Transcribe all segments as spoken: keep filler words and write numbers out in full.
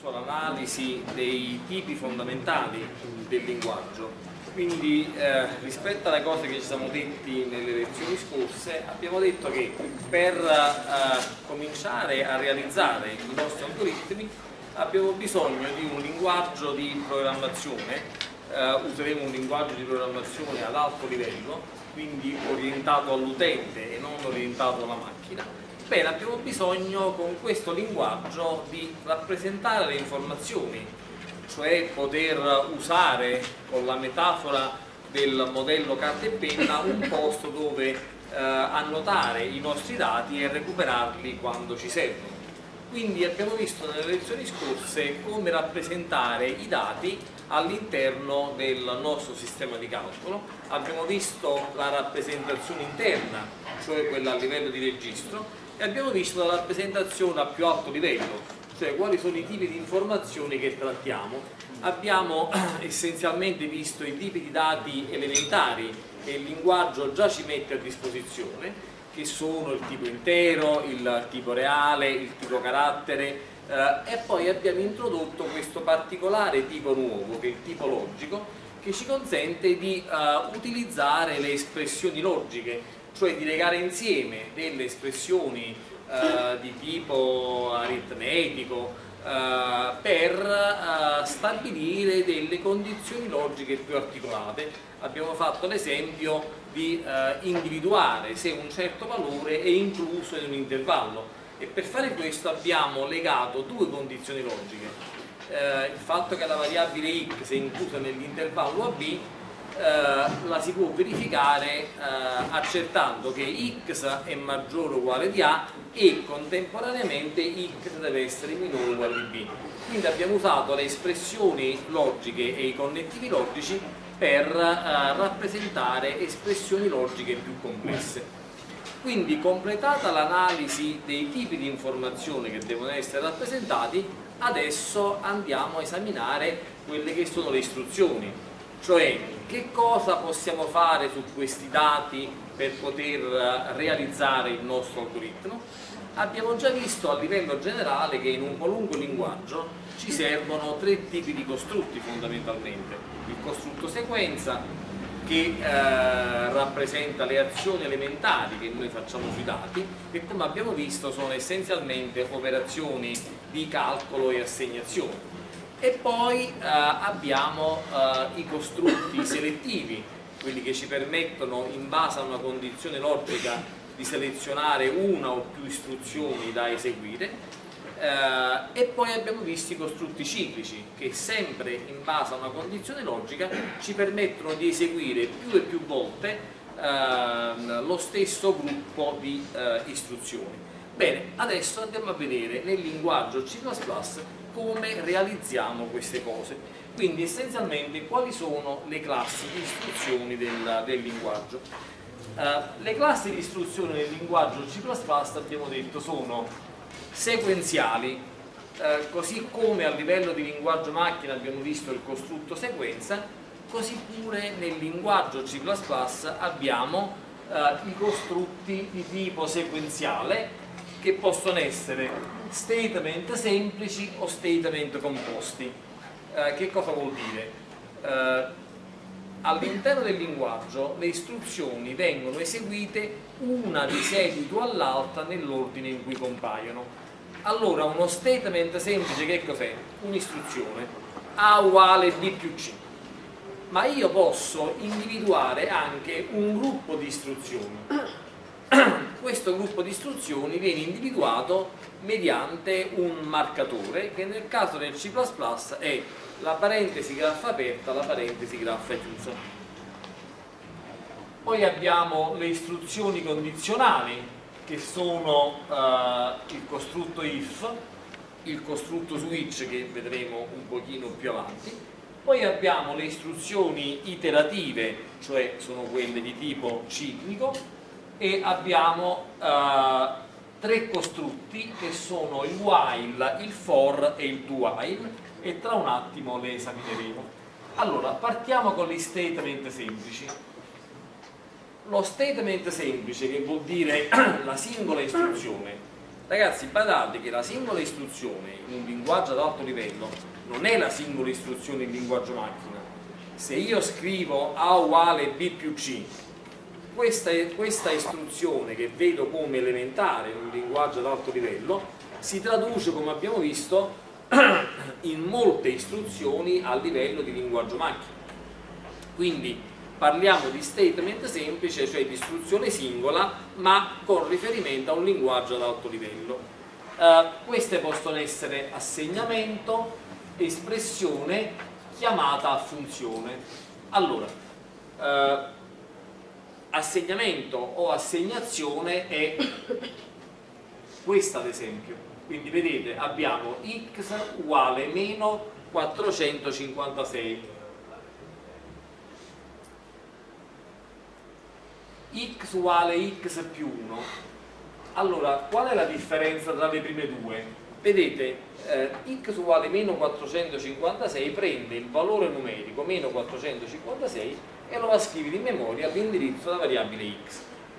sull'analisi dei tipi fondamentali del linguaggio. Quindi eh, rispetto alle cose che ci siamo detti nelle lezioni scorse, abbiamo detto che per eh, cominciare a realizzare i nostri algoritmi abbiamo bisogno di un linguaggio di programmazione. Uh, useremo un linguaggio di programmazione ad alto livello, quindi orientato all'utente e non orientato alla macchina. Bene, abbiamo bisogno con questo linguaggio di rappresentare le informazioni, cioè poter usare con la metafora del modello carta e penna un posto dove uh, annotare i nostri dati e recuperarli quando ci servono. Quindi abbiamo visto nelle lezioni scorse come rappresentare i dati all'interno del nostro sistema di calcolo. Abbiamo visto la rappresentazione interna, cioè quella a livello di registro, e abbiamo visto la rappresentazione a più alto livello, cioè quali sono i tipi di informazioni che trattiamo. Abbiamo essenzialmente visto i tipi di dati elementari che il linguaggio già ci mette a disposizione, che sono il tipo intero, il tipo reale, il tipo carattere, eh, e poi abbiamo introdotto questo particolare tipo nuovo, che è il tipo logico, che ci consente di eh, utilizzare le espressioni logiche, cioè di legare insieme delle espressioni eh, di tipo aritmetico eh, per eh, stabilire delle condizioni logiche più articolate. Abbiamo fatto l'esempio di eh, individuare se un certo valore è incluso in un intervallo, e per fare questo abbiamo legato due condizioni logiche: eh, il fatto che la variabile x è inclusa nell'intervallo a b eh, la si può verificare eh, accertando che x è maggiore o uguale di a e contemporaneamente x deve essere minore o uguale di b. Quindi abbiamo usato le espressioni logiche e i connettivi logici per eh, rappresentare espressioni logiche più complesse. Quindi, completata l'analisi dei tipi di informazioni che devono essere rappresentati, adesso andiamo a esaminare quelle che sono le istruzioni, cioè che cosa possiamo fare su questi dati per poter realizzare il nostro algoritmo. Abbiamo già visto a livello generale che in un qualunque linguaggio ci servono tre tipi di costrutti fondamentalmente: il costrutto sequenza, che eh, rappresenta le azioni elementari che noi facciamo sui dati, che come abbiamo visto sono essenzialmente operazioni di calcolo e assegnazione. E poi eh, abbiamo eh, i costrutti selettivi, quelli che ci permettono, in base a una condizione logica, di selezionare una o più istruzioni da eseguire. Uh, e poi abbiamo visto i costrutti ciclici, che sempre in base a una condizione logica ci permettono di eseguire più e più volte uh, lo stesso gruppo di uh, istruzioni. Bene, adesso andiamo a vedere nel linguaggio C plus plus come realizziamo queste cose. Quindi essenzialmente quali sono le classi di istruzioni del, del linguaggio. Uh, le classi di istruzioni nel linguaggio C plus plus, abbiamo detto, sono sequenziali, eh, così come a livello di linguaggio macchina abbiamo visto il costrutto sequenza, così pure nel linguaggio C plus plus abbiamo eh, i costrutti di tipo sequenziale, che possono essere statement semplici o statement composti. Eh, che cosa vuol dire? Eh, all'interno del linguaggio le istruzioni vengono eseguite una di seguito all'altra nell'ordine in cui compaiono. Allora, uno statement semplice che cos'è? Un'istruzione: A uguale B più C. Ma io posso individuare anche un gruppo di istruzioni. Questo gruppo di istruzioni viene individuato mediante un marcatore, che nel caso del C plus plus è la parentesi graffa aperta, la parentesi graffa chiusa. Poi abbiamo le istruzioni condizionali, che sono uh, il costrutto if, il costrutto switch, che vedremo un pochino più avanti. Poi abbiamo le istruzioni iterative, cioè sono quelle di tipo ciclico, e abbiamo uh, tre costrutti che sono il while, il for e il do while, e tra un attimo le esamineremo. Allora, partiamo con gli statement semplici. Lo statement semplice, che vuol dire la singola istruzione, Ragazzi, badate che la singola istruzione in un linguaggio ad alto livello non è la singola istruzione in linguaggio macchina. Se io scrivo A uguale B più C, questa, questa istruzione che vedo come elementare in un linguaggio ad alto livello si traduce, come abbiamo visto, in molte istruzioni a livello di linguaggio macchina. Quindi parliamo di statement semplice, cioè di istruzione singola, ma con riferimento a un linguaggio ad alto livello. Eh, queste possono essere assegnamento, espressione, chiamata a funzione. Allora, eh, assegnamento o assegnazione è questa ad esempio. Quindi vedete, abbiamo x uguale meno quattrocentocinquantasei. X uguale x più uno. Allora, qual è la differenza tra le prime due? Vedete, eh, x uguale meno quattrocentocinquantasei prende il valore numerico meno quattrocentocinquantasei e lo va a scrivere in memoria all'indirizzo della variabile x.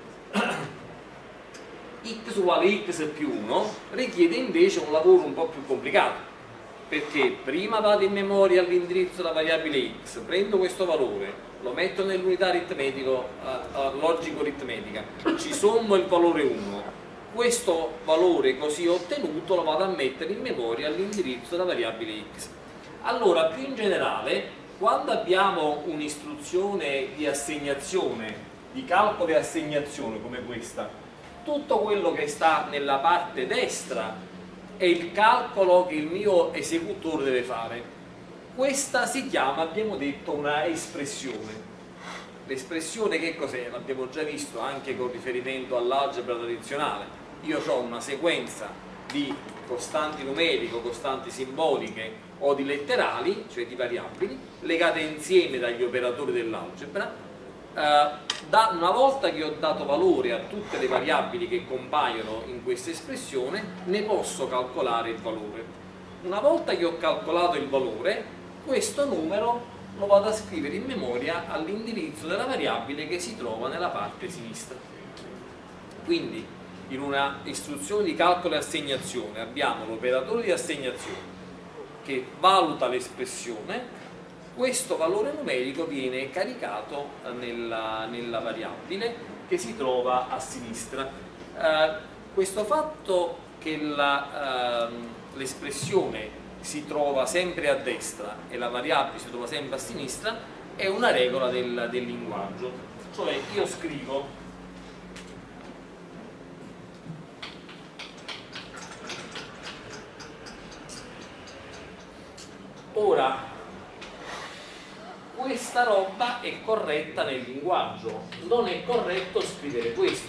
X uguale x più uno richiede invece un lavoro un po' più complicato, perché prima vado in memoria all'indirizzo della variabile x, prendo questo valore, lo metto nell'unità aritmetico, uh, uh, logico-aritmetica, ci sommo il valore uno, questo valore così ottenuto lo vado a mettere in memoria all'indirizzo della variabile x. Allora, più in generale, quando abbiamo un'istruzione di assegnazione, di calcolo e assegnazione come questa, tutto quello che sta nella parte destra è il calcolo che il mio esecutore deve fare. Questa si chiama, abbiamo detto, una espressione. L'espressione che cos'è? L'abbiamo già visto anche con riferimento all'algebra tradizionale. Io ho una sequenza di costanti numeriche, costanti simboliche o di letterali, cioè di variabili, legate insieme dagli operatori dell'algebra. Uh, da, una volta che ho dato valore a tutte le variabili che compaiono in questa espressione, ne posso calcolare il valore. Una volta che ho calcolato il valore, questo numero lo vado a scrivere in memoria all'indirizzo della variabile che si trova nella parte sinistra. Quindi in una istruzione di calcolo e assegnazione abbiamo l'operatore di assegnazione che valuta l'espressione. Questo valore numerico viene caricato nella, nella variabile che si trova a sinistra. Eh, questo fatto che l'espressione eh, si trova sempre a destra e la variabile si trova sempre a sinistra è una regola del, del linguaggio. Cioè io scrivo ora questa roba è corretta nel linguaggio, non è corretto scrivere questo,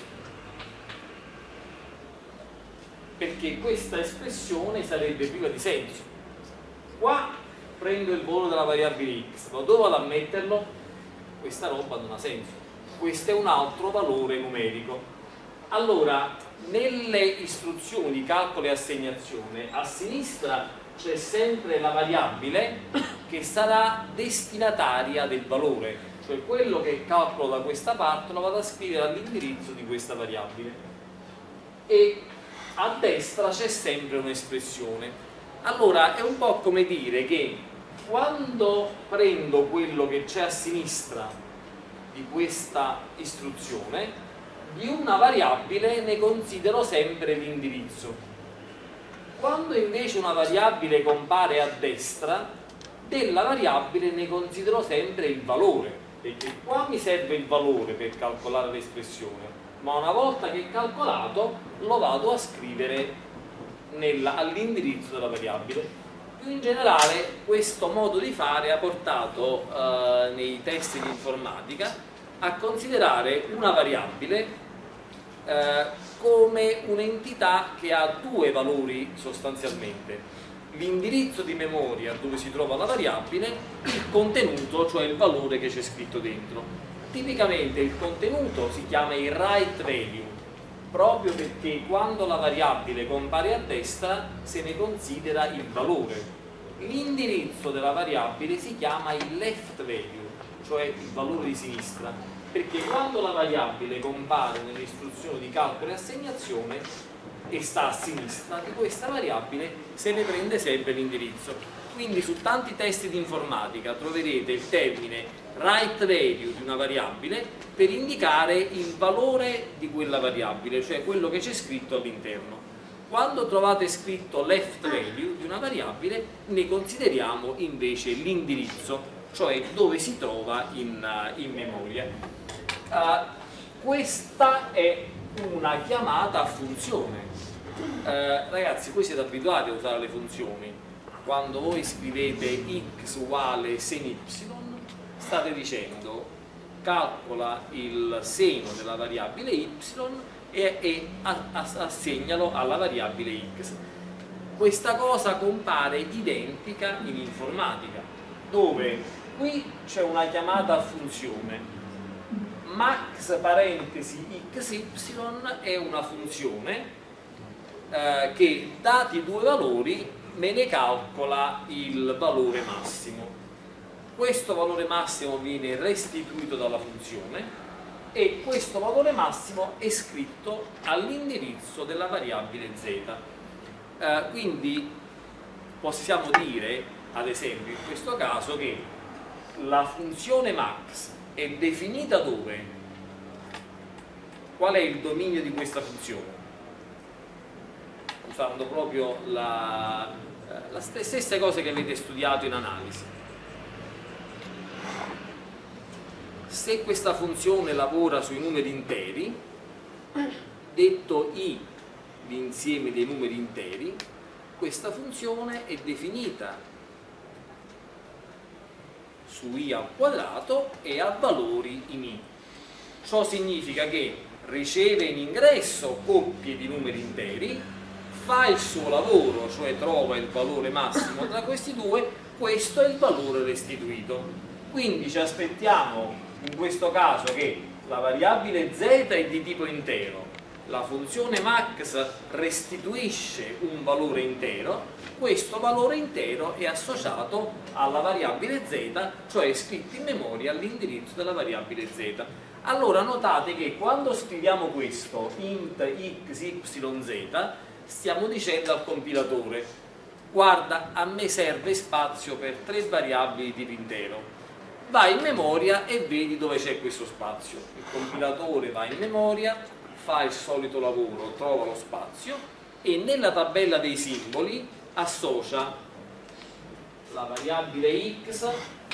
perché questa espressione sarebbe priva di senso. Qua prendo il valore della variabile x, ma dove vado a metterlo? Questa roba non ha senso, questo è un altro valore numerico. Allora, nelle istruzioni di calcolo e assegnazione, a sinistra c'è sempre la variabile che sarà destinataria del valore, cioè quello che calcolo da questa parte lo vado a scrivere all'indirizzo di questa variabile, e a destra c'è sempre un'espressione. Allora è un po' come dire che quando prendo quello che c'è a sinistra di questa istruzione, di una variabile ne considero sempre l'indirizzo. Quando invece una variabile compare a destra, della variabile ne considero sempre il valore, perché qua mi serve il valore per calcolare l'espressione, ma una volta che è calcolato lo vado a scrivere all'indirizzo della variabile. Più in generale questo modo di fare ha portato eh, nei testi di informatica a considerare una variabile eh, come un'entità che ha due valori sostanzialmente: l'indirizzo di memoria dove si trova la variabile, il contenuto, cioè il valore che c'è scritto dentro. Tipicamente il contenuto si chiama il write value, proprio perché quando la variabile compare a destra se ne considera il valore. L'indirizzo della variabile si chiama il left value, cioè il valore di sinistra, perché quando la variabile compare nelle istruzioni di calcolo e assegnazione e sta a sinistra di questa variabile se ne prende sempre l'indirizzo. Quindi su tanti testi di informatica troverete il termine write value di una variabile per indicare il valore di quella variabile, cioè quello che c'è scritto all'interno. Quando trovate scritto left value di una variabile, ne consideriamo invece l'indirizzo, cioè dove si trova in, uh, in memoria. Uh, questa è una chiamata a funzione. Uh, ragazzi, voi siete abituati a usare le funzioni. Quando voi scrivete x uguale sen y, state dicendo calcola il seno della variabile y e, e assegnalo alla variabile x. Questa cosa compare identica in informatica, dove qui c'è una chiamata a funzione, max parentesi xy è una funzione eh, che dati due valori me ne calcola il valore massimo. Questo valore massimo viene restituito dalla funzione e questo valore massimo è scritto all'indirizzo della variabile z. Eh, quindi possiamo dire, ad esempio, in questo caso che la funzione max è definita dove? Qual è il dominio di questa funzione? Usando proprio la, la stessa cosa che avete studiato in analisi. Se questa funzione lavora sui numeri interi, detto i l'insieme dei numeri interi, questa funzione è definita su i al quadrato e ha valori in i. Ciò significa che riceve in ingresso coppie di numeri interi, fa il suo lavoro, cioè trova il valore massimo tra questi due, questo è il valore restituito. Quindi ci aspettiamo in questo caso che la variabile z è di tipo intero, la funzione max restituisce un valore intero, questo valore intero è associato alla variabile z, cioè è scritto in memoria all'indirizzo della variabile z. Allora notate che quando scriviamo questo int x y z stiamo dicendo al compilatore: guarda, a me serve spazio per tre variabili di tipo intero. Vai in memoria e vedi dove c'è questo spazio. Il compilatore va in memoria, fa il solito lavoro, trova lo spazio e nella tabella dei simboli associa la variabile x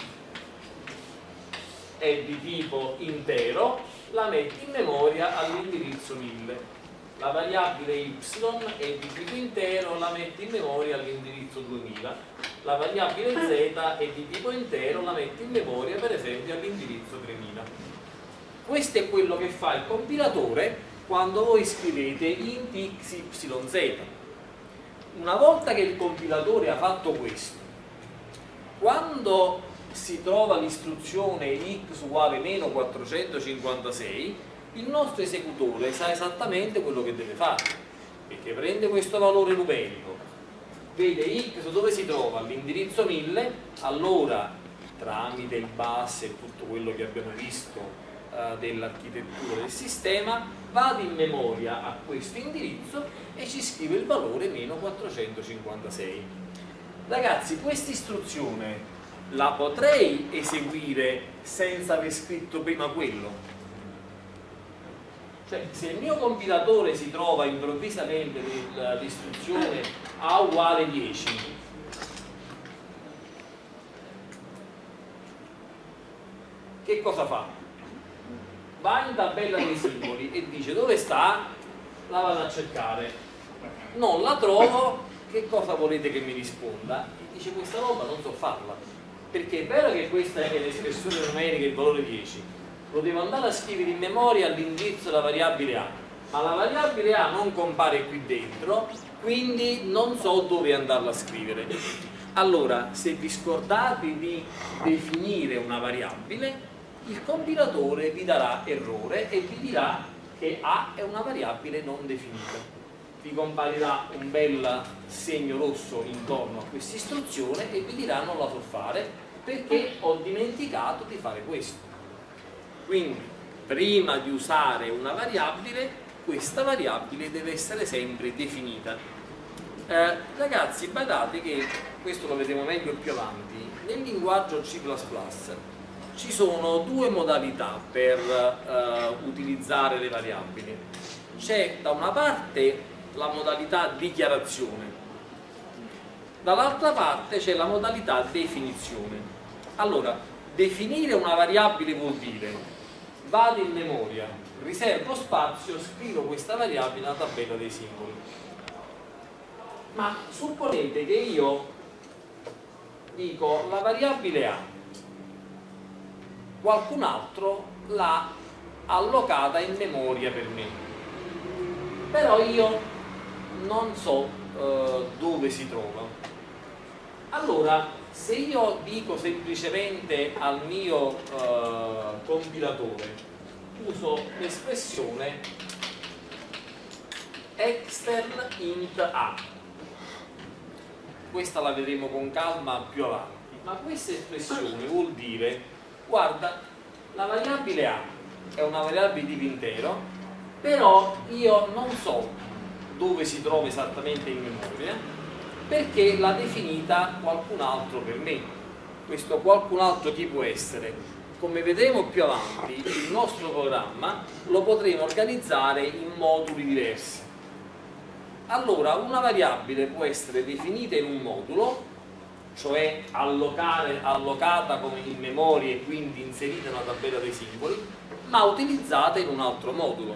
è di tipo intero, la metti in memoria all'indirizzo mille. La variabile y è di tipo intero, la metti in memoria all'indirizzo duemila. La variabile z è di tipo intero, la metti in memoria per esempio all'indirizzo tremila. Questo è quello che fa il compilatore quando voi scrivete int x y z. Una volta che il compilatore ha fatto questo, quando si trova l'istruzione x uguale meno quattrocentocinquantasei, il nostro esecutore sa esattamente quello che deve fare, perché prende questo valore numerico, vede x dove si trova, all'indirizzo mille, allora tramite il bus e tutto quello che abbiamo visto eh, dell'architettura del sistema, va in memoria a questo indirizzo e ci scrive il valore meno quattrocentocinquantasei. Ragazzi, questa istruzione la potrei eseguire senza aver scritto prima quello? Cioè, se il mio compilatore si trova improvvisamente l'istruzione a uguale dieci, che cosa fa? Va in tabella dei simboli e dice: dove sta? La vado a cercare, non la trovo, che cosa volete che mi risponda? E dice: questa roba non so farla, perché è vero che questa è l'espressione numerica, il valore dieci, lo devo andare a scrivere in memoria all'indirizzo della variabile a, ma la variabile a non compare qui dentro, quindi non so dove andarla a scrivere. Allora, se vi scordate di definire una variabile, il compilatore vi darà errore e vi dirà che a è una variabile non definita. Vi comparirà un bel segno rosso intorno a questa istruzione e vi dirà: non la so fare perché ho dimenticato di fare questo. Quindi prima di usare una variabile questa variabile deve essere sempre definita. Eh, ragazzi, badate che, questo lo vedremo meglio più avanti, nel linguaggio C plus plus ci sono due modalità per eh, utilizzare le variabili. C'è da una parte la modalità dichiarazione, dall'altra parte c'è la modalità definizione. Allora, definire una variabile vuol dire vado in memoria, riservo spazio, scrivo questa variabile nella tabella dei simboli. Ma supponete che io dico la variabile A, qualcun altro l'ha allocata in memoria per me, però io non so eh, dove si trova. Allora, se io dico semplicemente al mio eh, compilatore, uso l'espressione extern int A, questa la vedremo con calma più avanti, ma questa espressione vuol dire, guarda, la variabile A è una variabile di tipo intero, però io non so dove si trova esattamente in memoria, perché l'ha definita qualcun altro per me. Questo qualcun altro chi può essere? Come vedremo più avanti, il nostro programma lo potremo organizzare in moduli diversi. Allora, una variabile può essere definita in un modulo, cioè allocare, allocata come in memoria e quindi inserita nella tabella dei simboli, ma utilizzata in un altro modulo.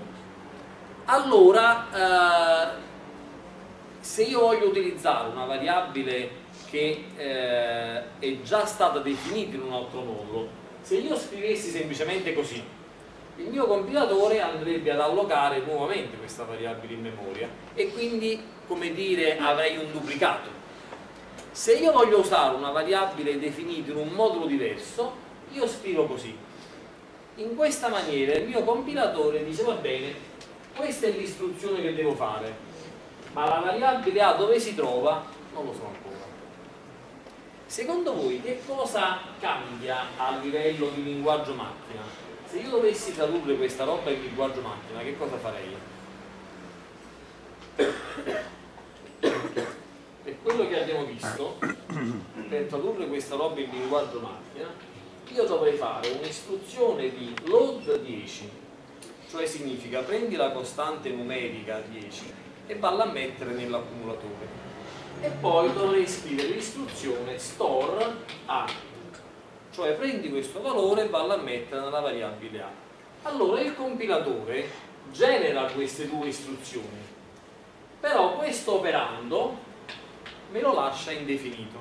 Allora, eh, se io voglio utilizzare una variabile che eh, è già stata definita in un altro modulo, se io scrivessi semplicemente così, il mio compilatore andrebbe ad allocare nuovamente questa variabile in memoria e quindi, come dire, avrei un duplicato. Se io voglio usare una variabile definita in un modulo diverso, io scrivo così. In questa maniera il mio compilatore dice: va bene, questa è l'istruzione che devo fare, ma la variabile A dove si trova non lo so ancora. Secondo voi che cosa cambia a livello di linguaggio macchina? Se io dovessi tradurre questa roba in linguaggio macchina, che cosa farei? Per quello che abbiamo visto, per tradurre questa roba in linguaggio macchina, io dovrei fare un'istruzione di load dieci, cioè significa prendi la costante numerica dieci e valla a mettere nell'accumulatore, e poi dovrei scrivere l'istruzione store A, cioè prendi questo valore e valla a mettere nella variabile A. Allora il compilatore genera queste due istruzioni, però questo operando me lo lascia indefinito.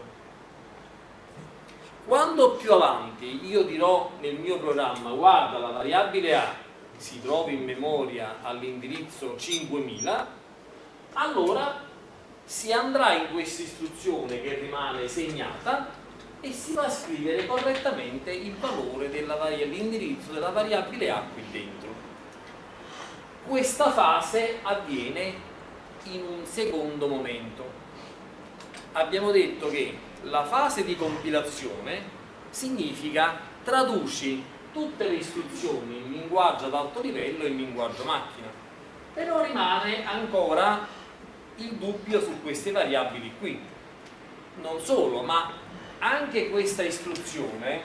Quando più avanti io dirò nel mio programma: guarda, la variabile A si trova in memoria all'indirizzo cinquemila, allora si andrà in questa istruzione che rimane segnata e si va a scrivere correttamente il valore dell'indirizzo della variabile A qui dentro. Questa fase avviene in un secondo momento. Abbiamo detto che la fase di compilazione significa traduci tutte le istruzioni in linguaggio ad alto livello e in linguaggio macchina, però rimane ancora il dubbio su queste variabili qui. Non solo, ma anche questa istruzione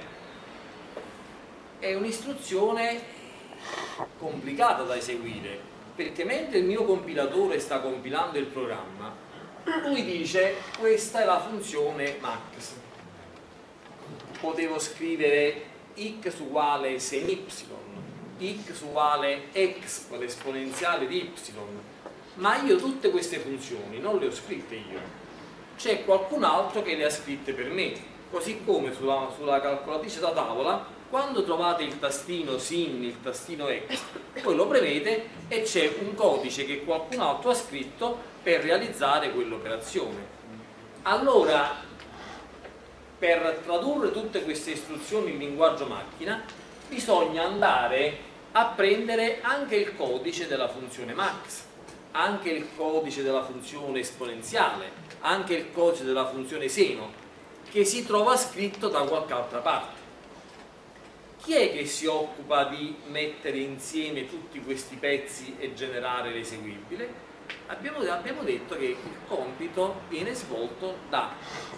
è un'istruzione complicata da eseguire, perché mentre il mio compilatore sta compilando il programma, lui dice: questa è la funzione max, potevo scrivere x uguale sen y, x uguale x, l'esponenziale di y, ma io tutte queste funzioni non le ho scritte io, c'è qualcun altro che le ha scritte per me, così come sulla, sulla calcolatrice da tavola, quando trovate il tastino sin, il tastino x, poi lo premete e c'è un codice che qualcun altro ha scritto per realizzare quell'operazione. Allora, per tradurre tutte queste istruzioni in linguaggio macchina, bisogna andare a prendere anche il codice della funzione max, anche il codice della funzione esponenziale, anche il codice della funzione seno, che si trova scritto da qualche altra parte. chi è che si occupa di mettere insieme tutti questi pezzi e generare l'eseguibile? Abbiamo, abbiamo detto che il compito viene svolto da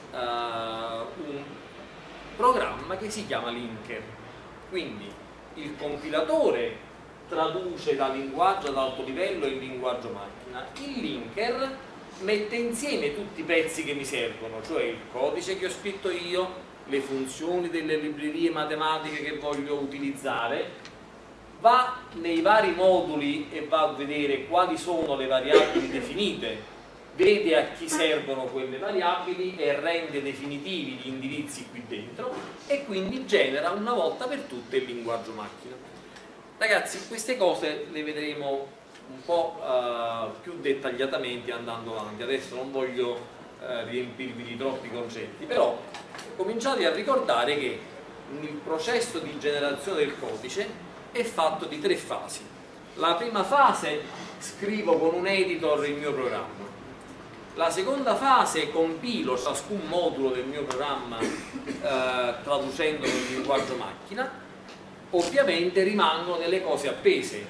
uh, un programma che si chiama linker. Quindi il compilatore traduce da linguaggio ad alto livello in linguaggio macchina, il linker mette insieme tutti i pezzi che mi servono, cioè il codice che ho scritto io, le funzioni delle librerie matematiche che voglio utilizzare, va nei vari moduli e va a vedere quali sono le variabili definite, vede a chi servono quelle variabili e rende definitivi gli indirizzi qui dentro e quindi genera una volta per tutte il linguaggio macchina. Ragazzi, queste cose le vedremo un po' uh, più dettagliatamente andando avanti. Adesso non voglio uh, riempirvi di troppi concetti, però cominciate a ricordare che il processo di generazione del codice è fatto di tre fasi. La prima fase scrivo con un editor il mio programma. La seconda fase compilo ciascun modulo del mio programma eh, traducendolo in linguaggio macchina. Ovviamente rimangono delle cose appese.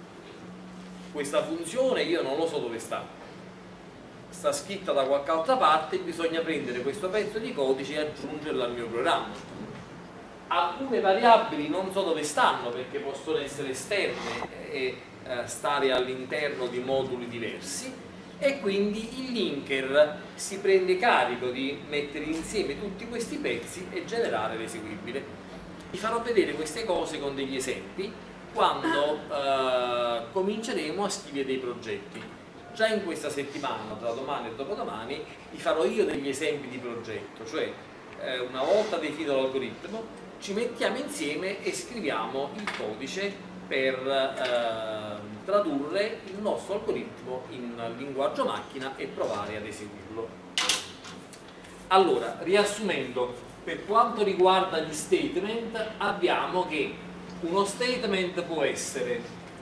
Questa funzione io non lo so dove sta. Sta scritta da qualche altra parte, bisogna prendere questo pezzo di codice e aggiungerlo al mio programma. Alcune variabili non so dove stanno perché possono essere esterne e eh, stare all'interno di moduli diversi e quindi il linker si prende carico di mettere insieme tutti questi pezzi e generare l'eseguibile. Vi farò vedere queste cose con degli esempi quando eh, cominceremo a scrivere dei progetti. Già in questa settimana, tra domani e dopodomani, vi farò io degli esempi di progetto, cioè eh, una volta definito l'algoritmo ci mettiamo insieme e scriviamo il codice per eh, tradurre il nostro algoritmo in linguaggio macchina e provare ad eseguirlo. Allora, riassumendo, per quanto riguarda gli statement, abbiamo che uno statement può essere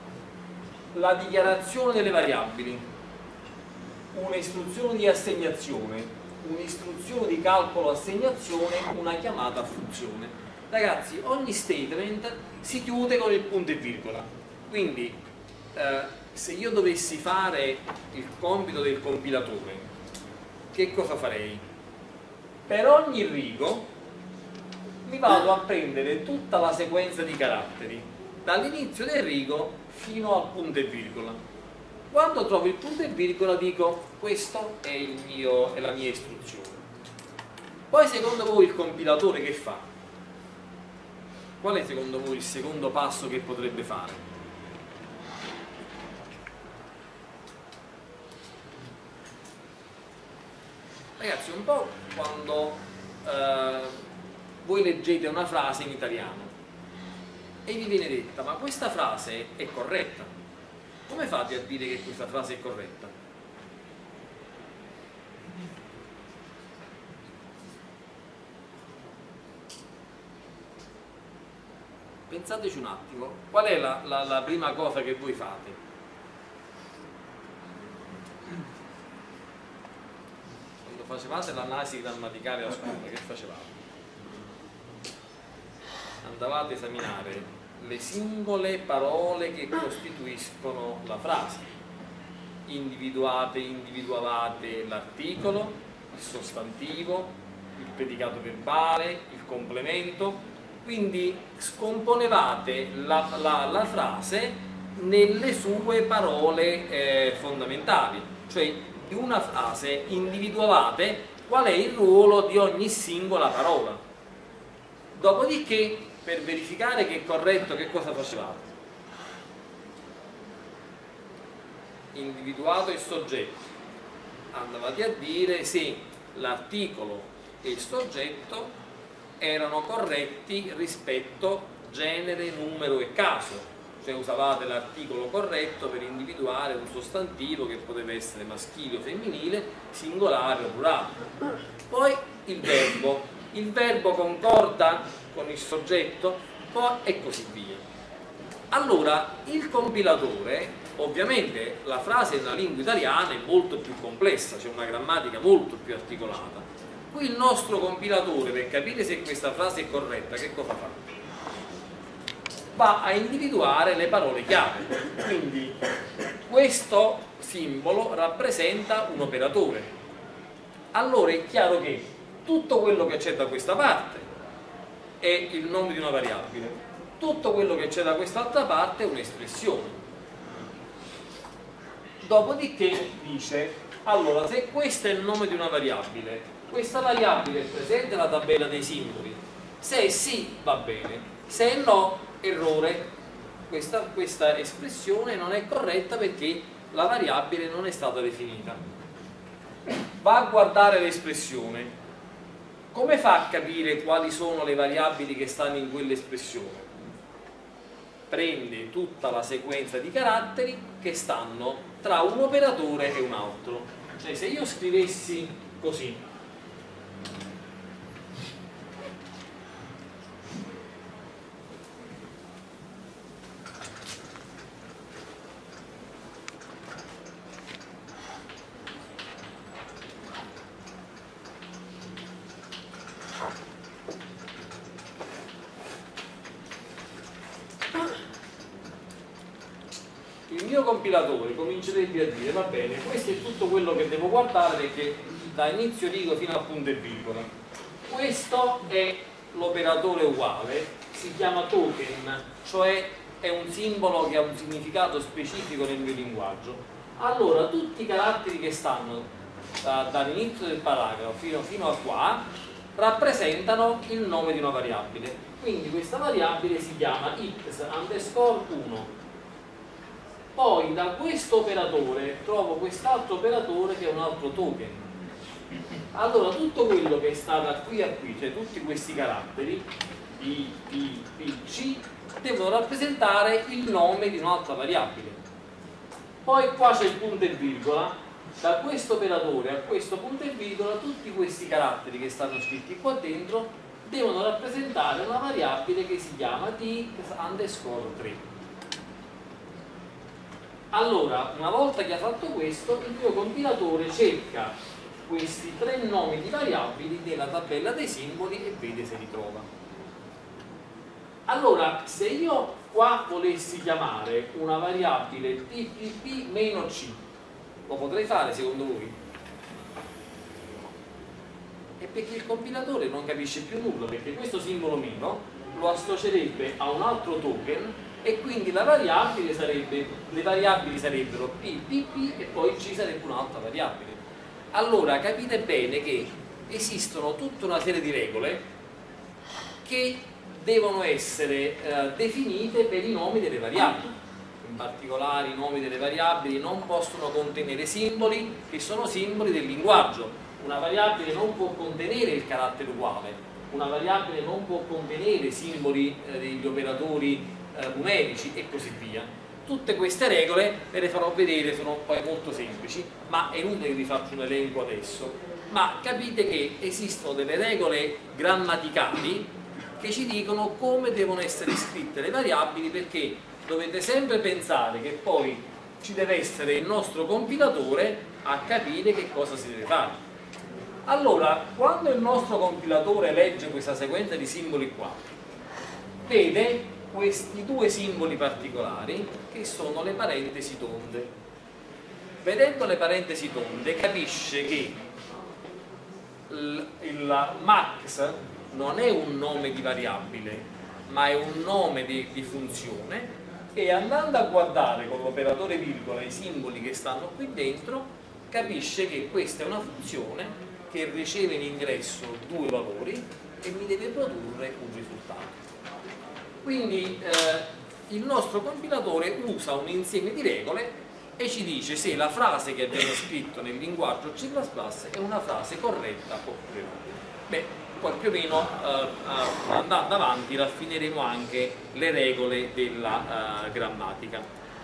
la dichiarazione delle variabili, un'istruzione di assegnazione, un'istruzione di calcolo assegnazione, una chiamata a funzione. Ragazzi, ogni statement si chiude con il punto e virgola, quindi eh, se io dovessi fare il compito del compilatore, che cosa farei? Per ogni rigo mi vado a prendere tutta la sequenza di caratteri, dall'inizio del rigo fino al punto e virgola. Quando trovo il punto e virgola dico questo è, il mio, è la mia istruzione. Poi secondo voi il compilatore che fa? Qual è secondo voi il secondo passo che potrebbe fare? Ragazzi, un po' quando eh, voi leggete una frase in italiano e vi viene detta ma questa frase è corretta. Come fate a dire che questa frase è corretta? Pensateci un attimo, qual è la, la, la prima cosa che voi fate? Quando facevate l'analisi grammaticale a scuola, che facevate? Andavate a esaminare le singole parole che costituiscono la frase. Individuate, individuavate l'articolo, il sostantivo, il predicato verbale, il complemento. Quindi scomponevate la, la, la frase nelle sue parole eh, fondamentali, cioè di una frase individuavate qual è il ruolo di ogni singola parola. Dopodiché, per verificare che è corretto, che cosa facevate? Individuato il soggetto, andavate a dire se l'articolo e il soggetto erano corretti rispetto genere, numero e caso, cioè usavate l'articolo corretto per individuare un sostantivo che poteva essere maschile o femminile, singolare o plurale. Poi il verbo, il verbo concorda con il soggetto, poi e così via. Allora il compilatore, ovviamente la frase nella lingua italiana è molto più complessa, c'è una grammatica molto più articolata. Qui il nostro compilatore, per capire se questa frase è corretta, che cosa fa? va a individuare le parole chiave. Quindi questo simbolo rappresenta un operatore. Allora è chiaro che tutto quello che c'è da questa parte è il nome di una variabile, tutto quello che c'è da quest'altra parte è un'espressione. Dopodiché dice, allora, se questo è il nome di una variabile, questa variabile è presente nella tabella dei simboli? Se sì, va bene, se no, errore. Questa, questa espressione non è corretta perché la variabile non è stata definita. Va a guardare l'espressione. Come fa a capire quali sono le variabili che stanno in quell'espressione? Prende tutta la sequenza di caratteri che stanno tra un operatore e un altro. Cioè, se io scrivessi così, il mio compilatore comincerebbe a dire, va bene, questo è tutto quello che devo guardare perché da inizio rigo fino al punto e virgola. Questo è l'operatore uguale, si chiama token, cioè è un simbolo che ha un significato specifico nel mio linguaggio. Allora tutti i caratteri che stanno da, dall'inizio del paragrafo fino, fino a qua rappresentano il nome di una variabile. Quindi questa variabile si chiama x underscore uno. Poi da questo operatore trovo quest'altro operatore che è un altro token. Allora tutto quello che sta da qui a qui, cioè tutti questi caratteri I, P, P, C, devono rappresentare il nome di un'altra variabile. Poi qua c'è il punto e virgola, da questo operatore a questo punto e virgola tutti questi caratteri che stanno scritti qua dentro devono rappresentare una variabile che si chiama dx underscore tre. Allora, una volta che ha fatto questo, il mio compilatore cerca questi tre nomi di variabili nella tabella dei simboli e vede se li trova. Allora, se io qua volessi chiamare una variabile P P P meno C, lo potrei fare secondo voi? È perché il compilatore non capisce più nulla, perché questo simbolo meno lo associerebbe a un altro token e quindi la variabile sarebbe, le variabili sarebbero P, P, P e poi ci sarebbe un'altra variabile. Allora capite bene che esistono tutta una serie di regole che devono essere eh, definite per i nomi delle variabili. In particolare i nomi delle variabili non possono contenere simboli che sono simboli del linguaggio. Una variabile non può contenere il carattere uguale, una variabile non può contenere simboli eh, degli operatori numerici e così via. Tutte queste regole ve le farò vedere, sono poi molto semplici, ma è inutile che vi faccio un elenco adesso. Ma capite che esistono delle regole grammaticali che ci dicono come devono essere scritte le variabili, perché dovete sempre pensare che poi ci deve essere il nostro compilatore a capire che cosa si deve fare. Allora, quando il nostro compilatore legge questa sequenza di simboli qua, vede questi due simboli particolari che sono le parentesi tonde. Vedendo le parentesi tonde capisce che il, il max non è un nome di variabile ma è un nome di, di funzione, e andando a guardare con l'operatore virgola i simboli che stanno qui dentro capisce che questa è una funzione che riceve in ingresso due valori e mi deve produrre un risultato. Quindi eh, il nostro compilatore usa un insieme di regole e ci dice se la frase che abbiamo scritto nel linguaggio C plus plus è una frase corretta oppure no. Beh, poi più o meno eh, andando avanti raffineremo anche le regole della eh, grammatica.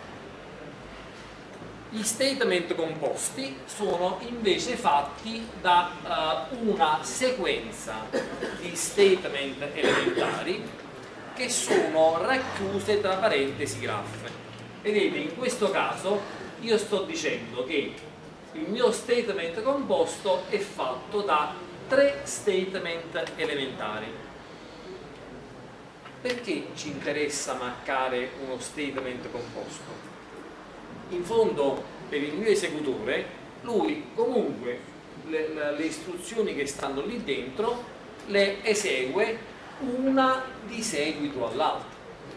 Gli statement composti sono invece fatti da uh, una sequenza di statement elementari che sono racchiuse tra parentesi graffe. Vedete, in questo caso io sto dicendo che il mio statement composto è fatto da tre statement elementari. perché ci interessa marcare uno statement composto? In fondo, per il mio esecutore, lui comunque le, le istruzioni che stanno lì dentro le esegue una di seguito all'altra.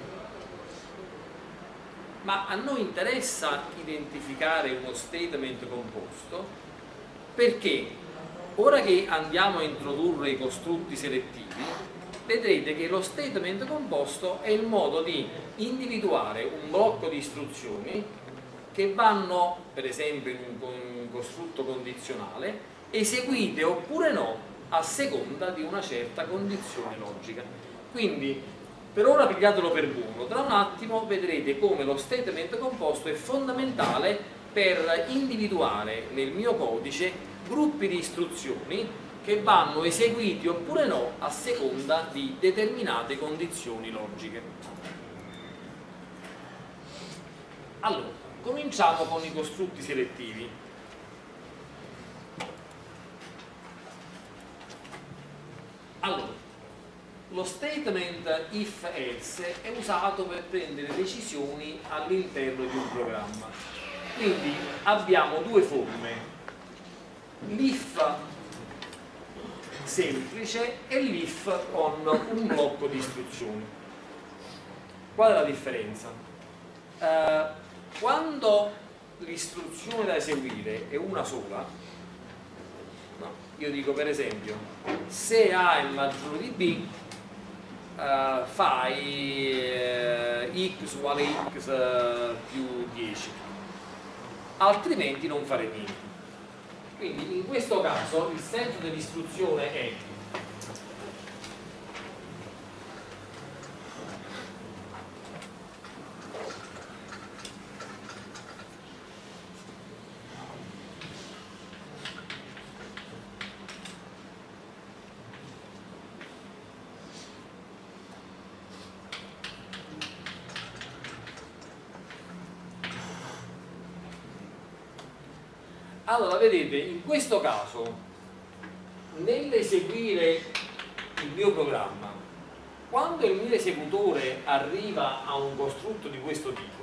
Ma a noi interessa identificare uno statement composto perché ora che andiamo a introdurre i costrutti selettivi, vedrete che lo statement composto è il modo di individuare un blocco di istruzioni che vanno, per esempio in un costrutto condizionale, eseguite oppure no a seconda di una certa condizione logica. Quindi per ora pigliatelo per buono, tra un attimo vedrete come lo statement composto è fondamentale per individuare nel mio codice gruppi di istruzioni che vanno eseguiti oppure no a seconda di determinate condizioni logiche. Allora, cominciamo con i costrutti selettivi. Allora, lo statement if else è usato per prendere decisioni all'interno di un programma. Quindi abbiamo due forme, l'if semplice e l'if con un blocco di istruzioni. Qual è la differenza? Eh, quando l'istruzione da eseguire è una sola, no, io dico per esempio se A è maggiore di B, Uh, fai uh, x uguale x uh, più dieci, altrimenti non fare niente. Quindi in questo caso il senso dell'istruzione è allora, vedete, in questo caso, nell'eseguire il mio programma, quando il mio esecutore arriva a un costrutto di questo tipo,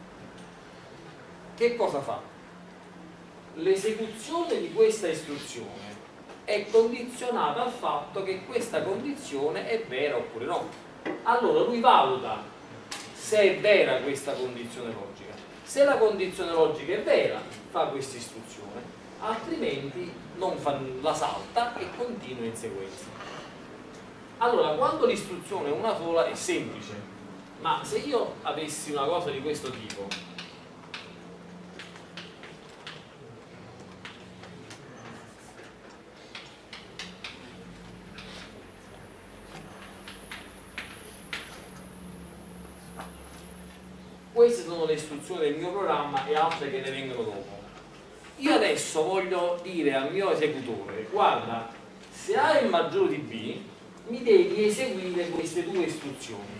che cosa fa? L'esecuzione di questa istruzione è condizionata al fatto che questa condizione è vera oppure no. Allora lui valuta se è vera questa condizione logica. Se la condizione logica è vera, fa questa istruzione, altrimenti non fa, la salta e continua in sequenza. Allora, quando l'istruzione è una sola è semplice, ma se io avessi una cosa di questo tipo, queste sono le istruzioni del mio programma e altre che ne vengono dopo. Io adesso voglio dire al mio esecutore: guarda, se A è maggiore di B, mi devi eseguire queste due istruzioni.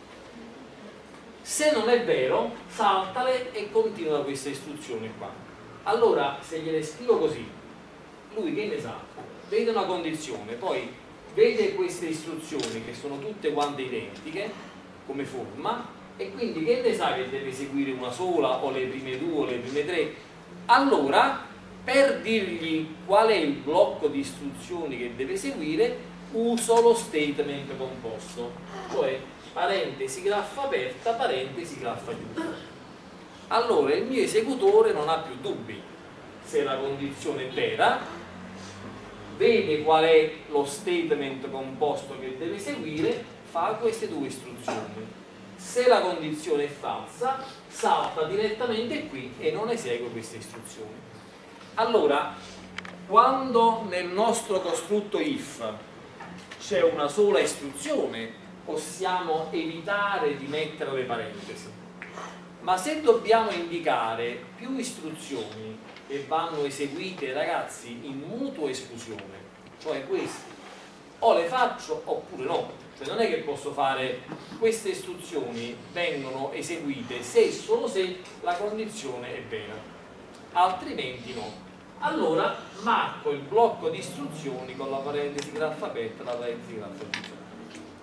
Se non è vero, saltale e continua questa istruzione qua. Allora, se gliele scrivo così, lui che ne sa? Vede una condizione, poi vede queste istruzioni che sono tutte quante identiche come forma, e quindi che ne sa che deve eseguire una sola o le prime due o le prime tre. Allora, per dirgli qual è il blocco di istruzioni che deve eseguire, uso lo statement composto, cioè parentesi graffa aperta, parentesi graffa chiusa. Allora il mio esecutore non ha più dubbi: se la condizione è vera, vede qual è lo statement composto che deve eseguire, fa queste due istruzioni. Se la condizione è falsa, salta direttamente qui e non esegue queste istruzioni. Allora, quando nel nostro costrutto if c'è una sola istruzione, possiamo evitare di mettere le parentesi. Ma se dobbiamo indicare più istruzioni che vanno eseguite, ragazzi, in mutua esclusione, cioè queste, o le faccio oppure no. Cioè non è che posso fare queste istruzioni vengono eseguite se e solo se la condizione è vera, altrimenti no. Allora marco il blocco di istruzioni con la parentesi graffa aperta e la parentesi graffa chiusa.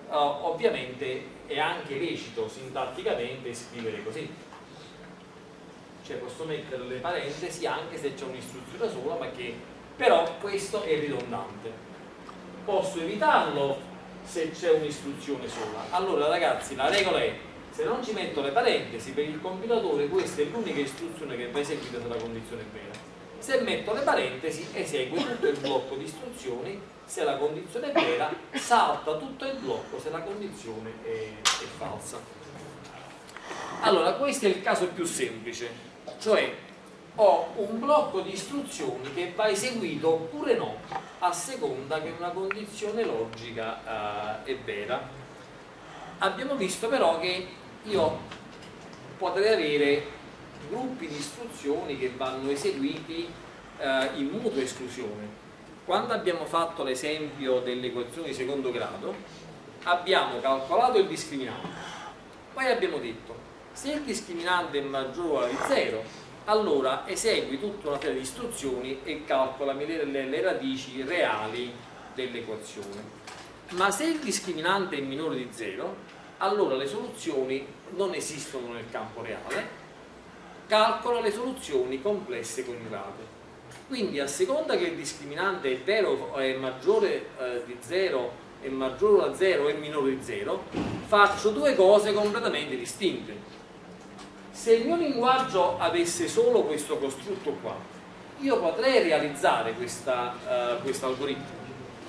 uh, ovviamente è anche lecito sintatticamente scrivere così, cioè posso mettere le parentesi anche se c'è un'istruzione sola, ma che però questo è ridondante. Posso evitarlo se c'è un'istruzione sola. Allora ragazzi, la regola è: se non ci metto le parentesi, per il compilatore questa è l'unica istruzione che va eseguita se la condizione è vera. Se metto le parentesi, esegue tutto il blocco di istruzioni se la condizione è vera, salta tutto il blocco se la condizione è, è falsa. Allora, questo è il caso più semplice, cioè ho un blocco di istruzioni che va eseguito oppure no, a seconda che una condizione logica eh, è vera. Abbiamo visto però che io potrei avere gruppi di istruzioni che vanno eseguiti eh, in mutua esclusione. Quando abbiamo fatto l'esempio delle equazioni di secondo grado, abbiamo calcolato il discriminante, poi abbiamo detto: se il discriminante è maggiore o uguale di zero, allora esegui tutta una serie di istruzioni e calcolami le, le, le radici reali dell'equazione. Ma se il discriminante è minore di zero, allora le soluzioni non esistono nel campo reale, calcola le soluzioni complesse coniugate. Quindi a seconda che il discriminante è vero o è maggiore eh, di zero, è maggiore da zero o è minore di zero, faccio due cose completamente distinte. Se il mio linguaggio avesse solo questo costrutto qua, io potrei realizzare questa, uh, questo algoritmo.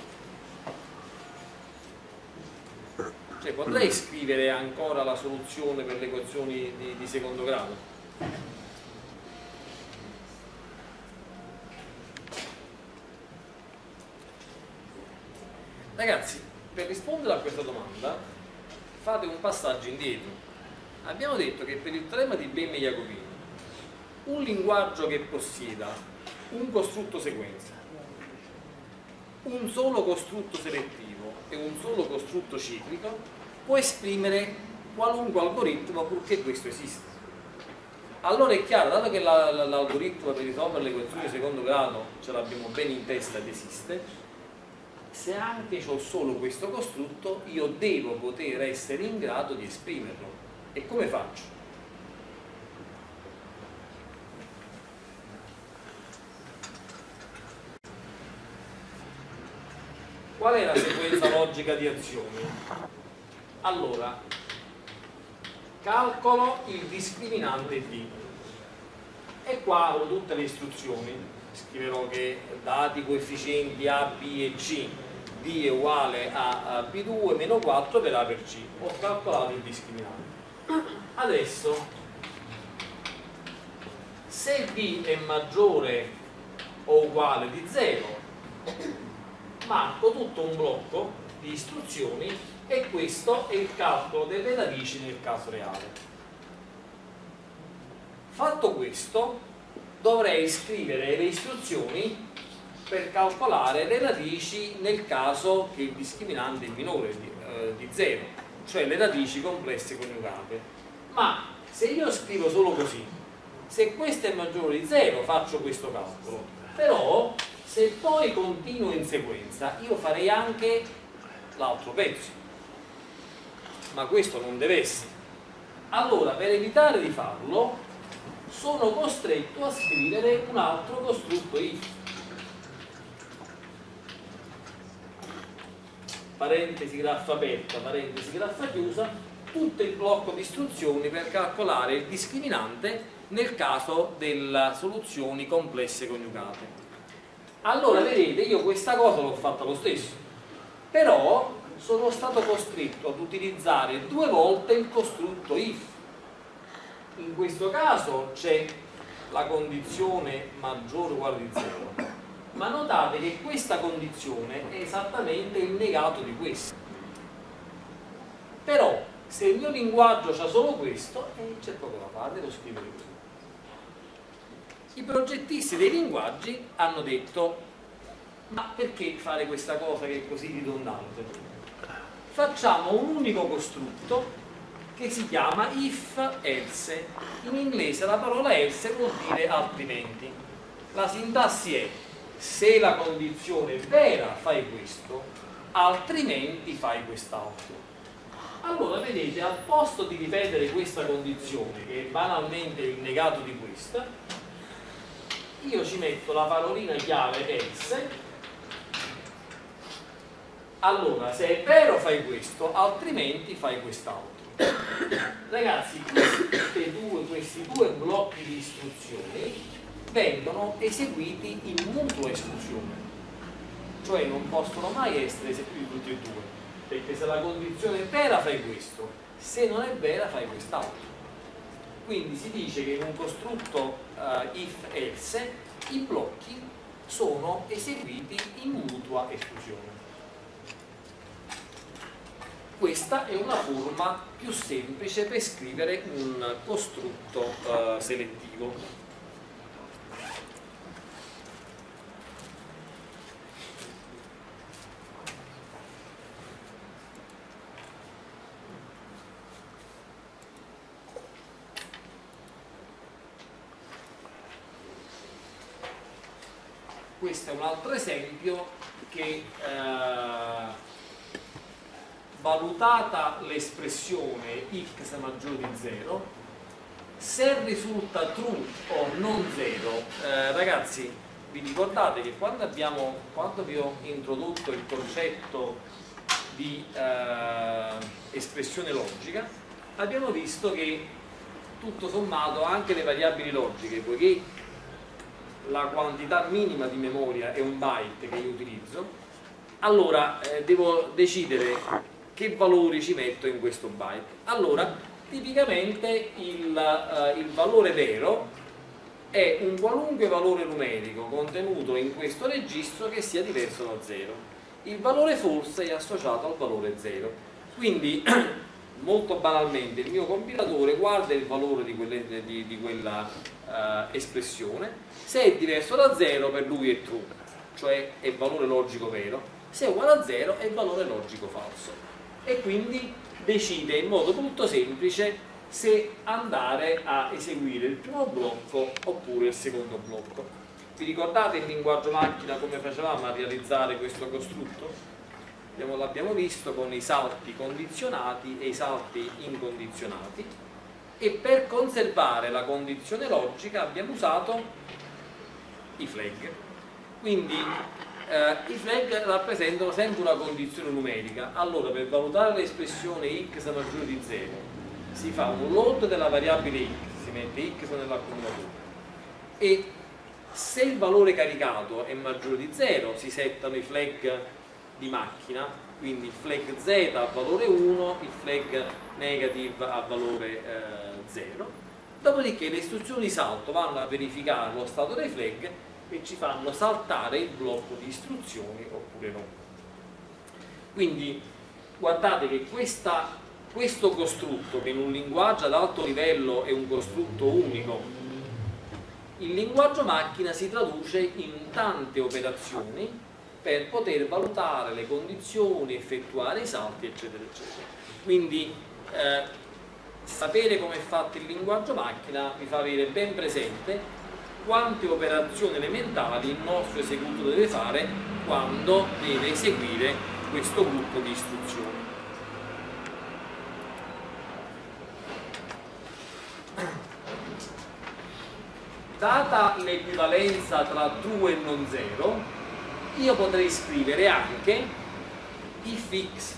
Cioè potrei scrivere ancora la soluzione per le equazioni di, di secondo grado. Ragazzi, per rispondere a questa domanda fate un passaggio indietro. Abbiamo detto che per il teorema di Bemme-Jacobini un linguaggio che possieda un costrutto sequenza, un solo costrutto selettivo e un solo costrutto ciclico può esprimere qualunque algoritmo purché questo esista. Allora è chiaro, dato che l'algoritmo per risolvere le equazioni di secondo grado ce l'abbiamo ben in testa ed esiste, se anche ho solo questo costrutto io devo poter essere in grado di esprimerlo. E come faccio? Qual è la sequenza logica di azioni? Allora, calcolo il discriminante D e qua ho tutte le istruzioni. Scriverò che dati i coefficienti A, B e C, D è uguale a B due meno quattro per A per C. Ho calcolato il discriminante. Adesso, se D è maggiore o uguale di zero, marco tutto un blocco di istruzioni e questo è il calcolo delle radici nel caso reale. Fatto questo, dovrei scrivere le istruzioni per calcolare le radici nel caso che il discriminante è minore di, eh, di zero, cioè le radici complesse coniugate. Ma se io scrivo solo così, se questo è maggiore di zero faccio questo calcolo, però se poi continuo in sequenza io farei anche l'altro pezzo, ma questo non deve essere. Allora, per evitare di farlo sono costretto a scrivere un altro costrutto if, parentesi graffa aperta, parentesi graffa chiusa, tutto il blocco di istruzioni per calcolare il discriminante nel caso delle soluzioni complesse coniugate. Allora vedete, io questa cosa l'ho fatta lo stesso, però sono stato costretto ad utilizzare due volte il costrutto if. In questo caso c'è la condizione maggiore o uguale di zero, ma notate che questa condizione è esattamente il negato di questo. Però se il mio linguaggio ha solo questo, eh, c'è poco da fare, devo scrivere così. I progettisti dei linguaggi hanno detto: ma perché fare questa cosa che è così ridondante? Facciamo un unico costrutto che si chiama if else. In inglese la parola else vuol dire altrimenti. La sintassi è: se la condizione è vera fai questo, altrimenti fai quest'altro. Allora vedete, al posto di ripetere questa condizione, che è banalmente il negato di questa, io ci metto la parolina chiave else. Allora, se è vero fai questo, altrimenti fai quest'altro. Ragazzi, questi due, questi due blocchi di istruzioni vengono eseguiti in mutua esclusione, cioè non possono mai essere eseguiti tutti e due, perché se la condizione è vera fai questo, se non è vera fai quest'altro. Quindi si dice che in un costrutto uh, if-else i blocchi sono eseguiti in mutua esclusione. Questa è una forma più semplice per scrivere un costrutto uh, selettivo. Questo è un altro esempio che uh, valutata l'espressione x maggiore di zero, se risulta true o non zero, eh, ragazzi, vi ricordate che quando, abbiamo, quando vi ho introdotto il concetto di eh, espressione logica, abbiamo visto che tutto sommato anche le variabili logiche, poiché la quantità minima di memoria è un byte che io utilizzo, allora eh, devo decidere che valori ci metto in questo byte. Allora, tipicamente il, uh, il valore vero è un qualunque valore numerico contenuto in questo registro che sia diverso da zero. Il valore false è associato al valore zero. Quindi, molto banalmente, il mio compilatore guarda il valore di, quelle, di, di quella uh, espressione. Se è diverso da zero, per lui è true, cioè è valore logico vero. Se è uguale a zero, è valore logico falso. E quindi decide in modo molto semplice se andare a eseguire il primo blocco oppure il secondo blocco. Vi ricordate il linguaggio macchina come facevamo a realizzare questo costrutto? L'abbiamo visto con i salti condizionati e i salti incondizionati, e per conservare la condizione logica abbiamo usato i flag. Quindi Uh, i flag rappresentano sempre una condizione numerica. Allora, per valutare l'espressione x maggiore di zero si fa un load della variabile x, si mette x nell'accumulatore, e se il valore caricato è maggiore di zero si settano i flag di macchina, quindi il flag z a valore uno, il flag negative a valore eh, zero. Dopodiché le istruzioni di salto vanno a verificare lo stato dei flag e ci fanno saltare il blocco di istruzioni oppure no. Quindi guardate che questa, questo costrutto, che in un linguaggio ad alto livello è un costrutto unico, il linguaggio macchina si traduce in tante operazioni per poter valutare le condizioni, effettuare i salti, eccetera eccetera. Quindi eh, sapere come è fatto il linguaggio macchina vi fa avere ben presente quante operazioni elementari il nostro esecutore deve fare quando deve eseguire questo gruppo di istruzioni. Data l'equivalenza tra true e non zero, io potrei scrivere anche if x.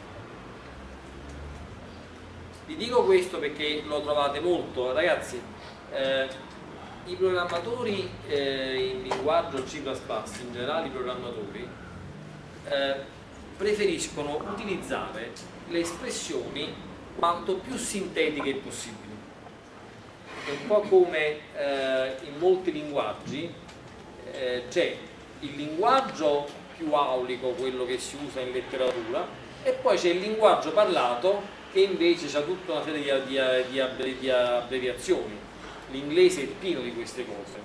Vi dico questo perché lo trovate molto, ragazzi. Eh, I programmatori eh, in linguaggio C plus plus, in generale i programmatori, eh, preferiscono utilizzare le espressioni quanto più sintetiche possibili. È un po' come eh, in molti linguaggi eh, c'è il linguaggio più aulico, quello che si usa in letteratura, e poi c'è il linguaggio parlato che invece ha tutta una serie di, di, di, abbre, di abbreviazioni. L'inglese è pieno di queste cose.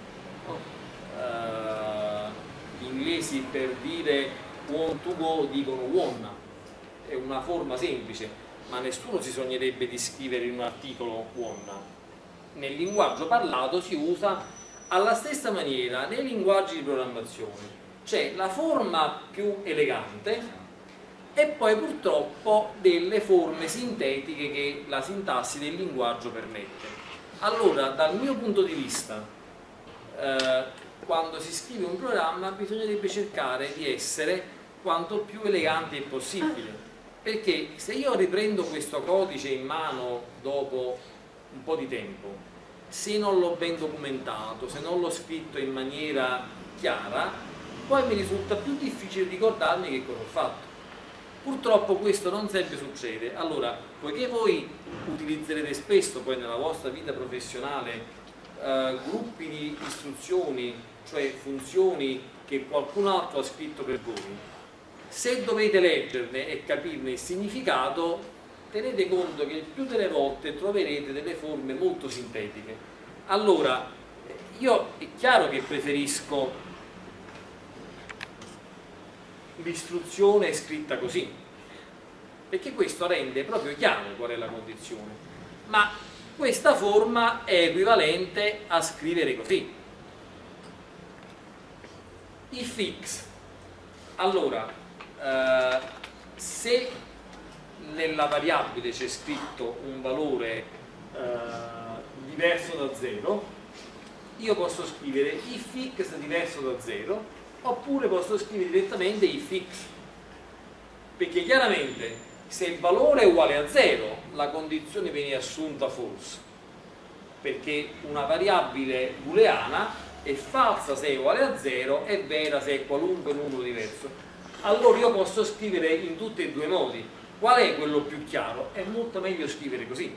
Uh, gli inglesi per dire want to go dicono wanna, è una forma semplice, ma nessuno si sognerebbe di scrivere in un articolo wanna. Nel linguaggio parlato si usa alla stessa maniera nei linguaggi di programmazione. C'è la forma più elegante e poi purtroppo delle forme sintetiche che la sintassi del linguaggio permette. Allora, dal mio punto di vista, eh, quando si scrive un programma bisognerebbe cercare di essere quanto più eleganti possibile, perché se io riprendo questo codice in mano dopo un po' di tempo, se non l'ho ben documentato, se non l'ho scritto in maniera chiara, poi mi risulta più difficile ricordarmi che cosa ho fatto. Purtroppo questo non sempre succede. Allora, poiché voi utilizzerete spesso poi nella vostra vita professionale eh, gruppi di istruzioni, cioè funzioni che qualcun altro ha scritto per voi, se dovete leggerne e capirne il significato, tenete conto che il più delle volte troverete delle forme molto sintetiche. Allora, io è chiaro che preferisco l'istruzione scritta così, perché questo rende proprio chiaro qual è la condizione, ma questa forma è equivalente a scrivere così. If-X. Allora, eh, se nella variabile c'è scritto un valore eh, diverso da zero, io posso scrivere if-X diverso da zero, oppure posso scrivere direttamente if-X, perché chiaramente se il valore è uguale a zero la condizione viene assunta false, perché una variabile booleana è falsa se è uguale a zero, è vera se è qualunque numero diverso. Allora io posso scrivere in tutti e due i modi. Qual è quello più chiaro? È molto meglio scrivere così.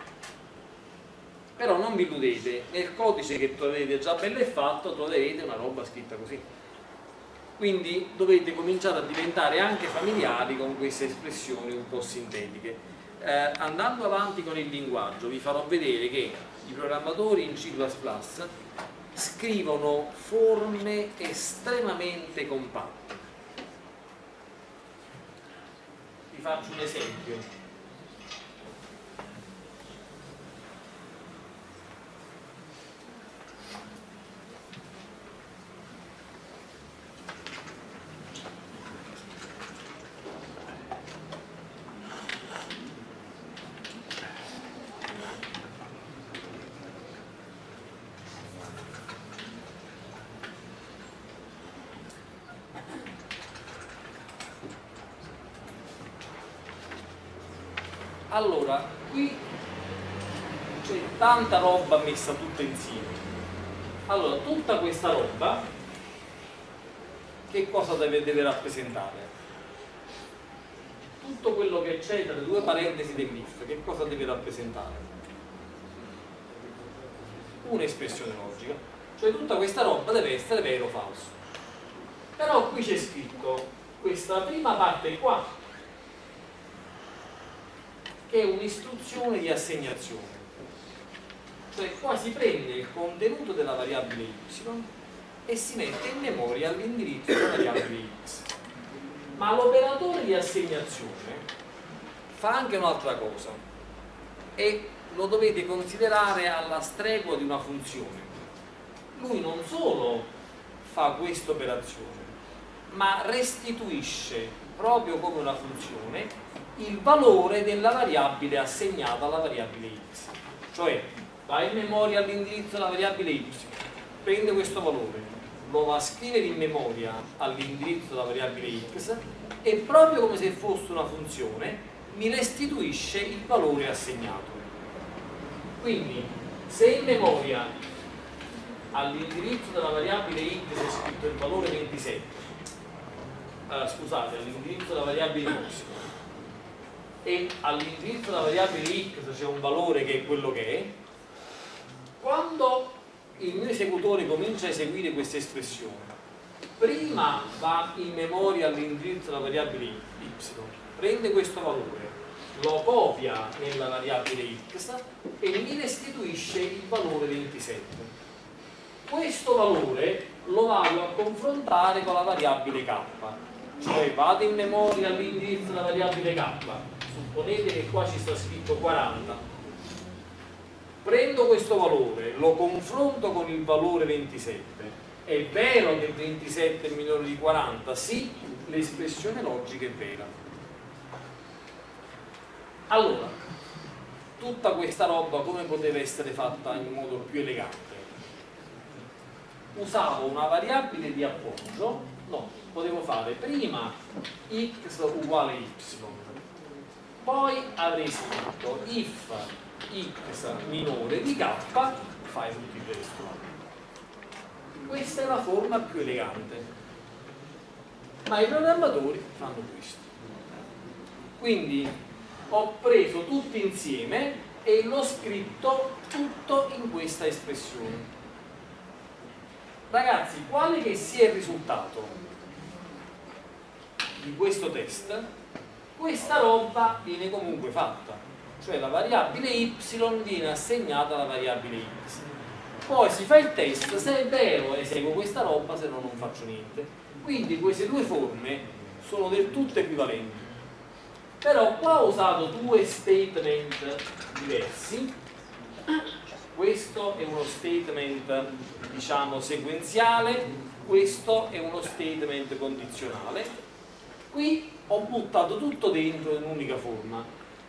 Però non vi illudete, nel codice che troverete già bello e fatto troverete una roba scritta così. Quindi dovete cominciare a diventare anche familiari con queste espressioni un po' sintetiche. Eh, andando avanti con il linguaggio vi farò vedere che i programmatori in C plus plus scrivono forme estremamente compatte. Vi faccio un esempio. Allora, qui c'è tanta roba messa tutta insieme. Allora, tutta questa roba che cosa deve, deve rappresentare? Tutto quello che c'è tra le due parentesi dell'if, che cosa deve rappresentare? Un'espressione logica. Cioè tutta questa roba deve essere vero o falso. Però qui c'è scritto questa prima parte qua, che è un'istruzione di assegnazione, cioè qua si prende il contenuto della variabile y e si mette in memoria all'indirizzo della variabile x. Ma l'operatore di assegnazione fa anche un'altra cosa e lo dovete considerare alla stregua di una funzione. Lui non solo fa questa operazione, ma restituisce proprio come una funzione il valore della variabile assegnata alla variabile x. Cioè va in memoria all'indirizzo della variabile y, prende questo valore, lo va a scrivere in memoria all'indirizzo della variabile x e proprio come se fosse una funzione mi restituisce il valore assegnato. Quindi se in memoria all'indirizzo della variabile x è scritto il valore ventisette, eh, scusate, all'indirizzo della variabile y e all'indirizzo della variabile x c'è un valore che è quello che è, quando il mio esecutore comincia a eseguire questa espressione, prima va in memoria all'indirizzo della variabile y, prende questo valore, lo copia nella variabile x e mi restituisce il valore ventisette. Questo valore lo vado a confrontare con la variabile k, cioè vado in memoria all'indirizzo della variabile k, supponete che qua ci sta scritto quaranta, prendo questo valore, lo confronto con il valore ventisette, è vero che ventisette è minore di quaranta? Sì, l'espressione logica è vera. Allora, tutta questa roba come poteva essere fatta in modo più elegante? Usavo una variabile di appoggio, no, potevo fare prima x uguale y, poi avrei scritto if x minore di k, fai tutto il resto. Questa è la forma più elegante, ma i programmatori fanno questo. Quindi ho preso tutti insieme e l'ho scritto tutto in questa espressione. Ragazzi, quale che sia il risultato di questo test, questa roba viene comunque fatta, cioè la variabile y viene assegnata alla variabile x. Poi si fa il test, se è vero eseguo questa roba, se no non faccio niente. Quindi queste due forme sono del tutto equivalenti. Però qua ho usato due statement diversi. Questo è uno statement, diciamo, sequenziale, questo è uno statement condizionale. Qui ho buttato tutto dentro in un'unica forma.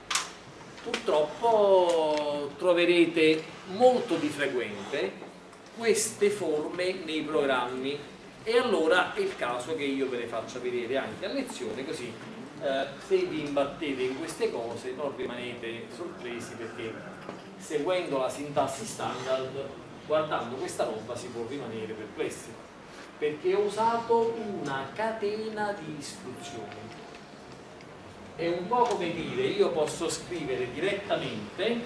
Purtroppo troverete molto di frequente queste forme nei programmi e allora è il caso che io ve le faccia vedere anche a lezione, così eh, se vi imbattete in queste cose non rimanete sorpresi, perché seguendo la sintassi standard, guardando questa roba si può rimanere perplessi, perché ho usato una catena di istruzioni. È un po' come dire, io posso scrivere direttamente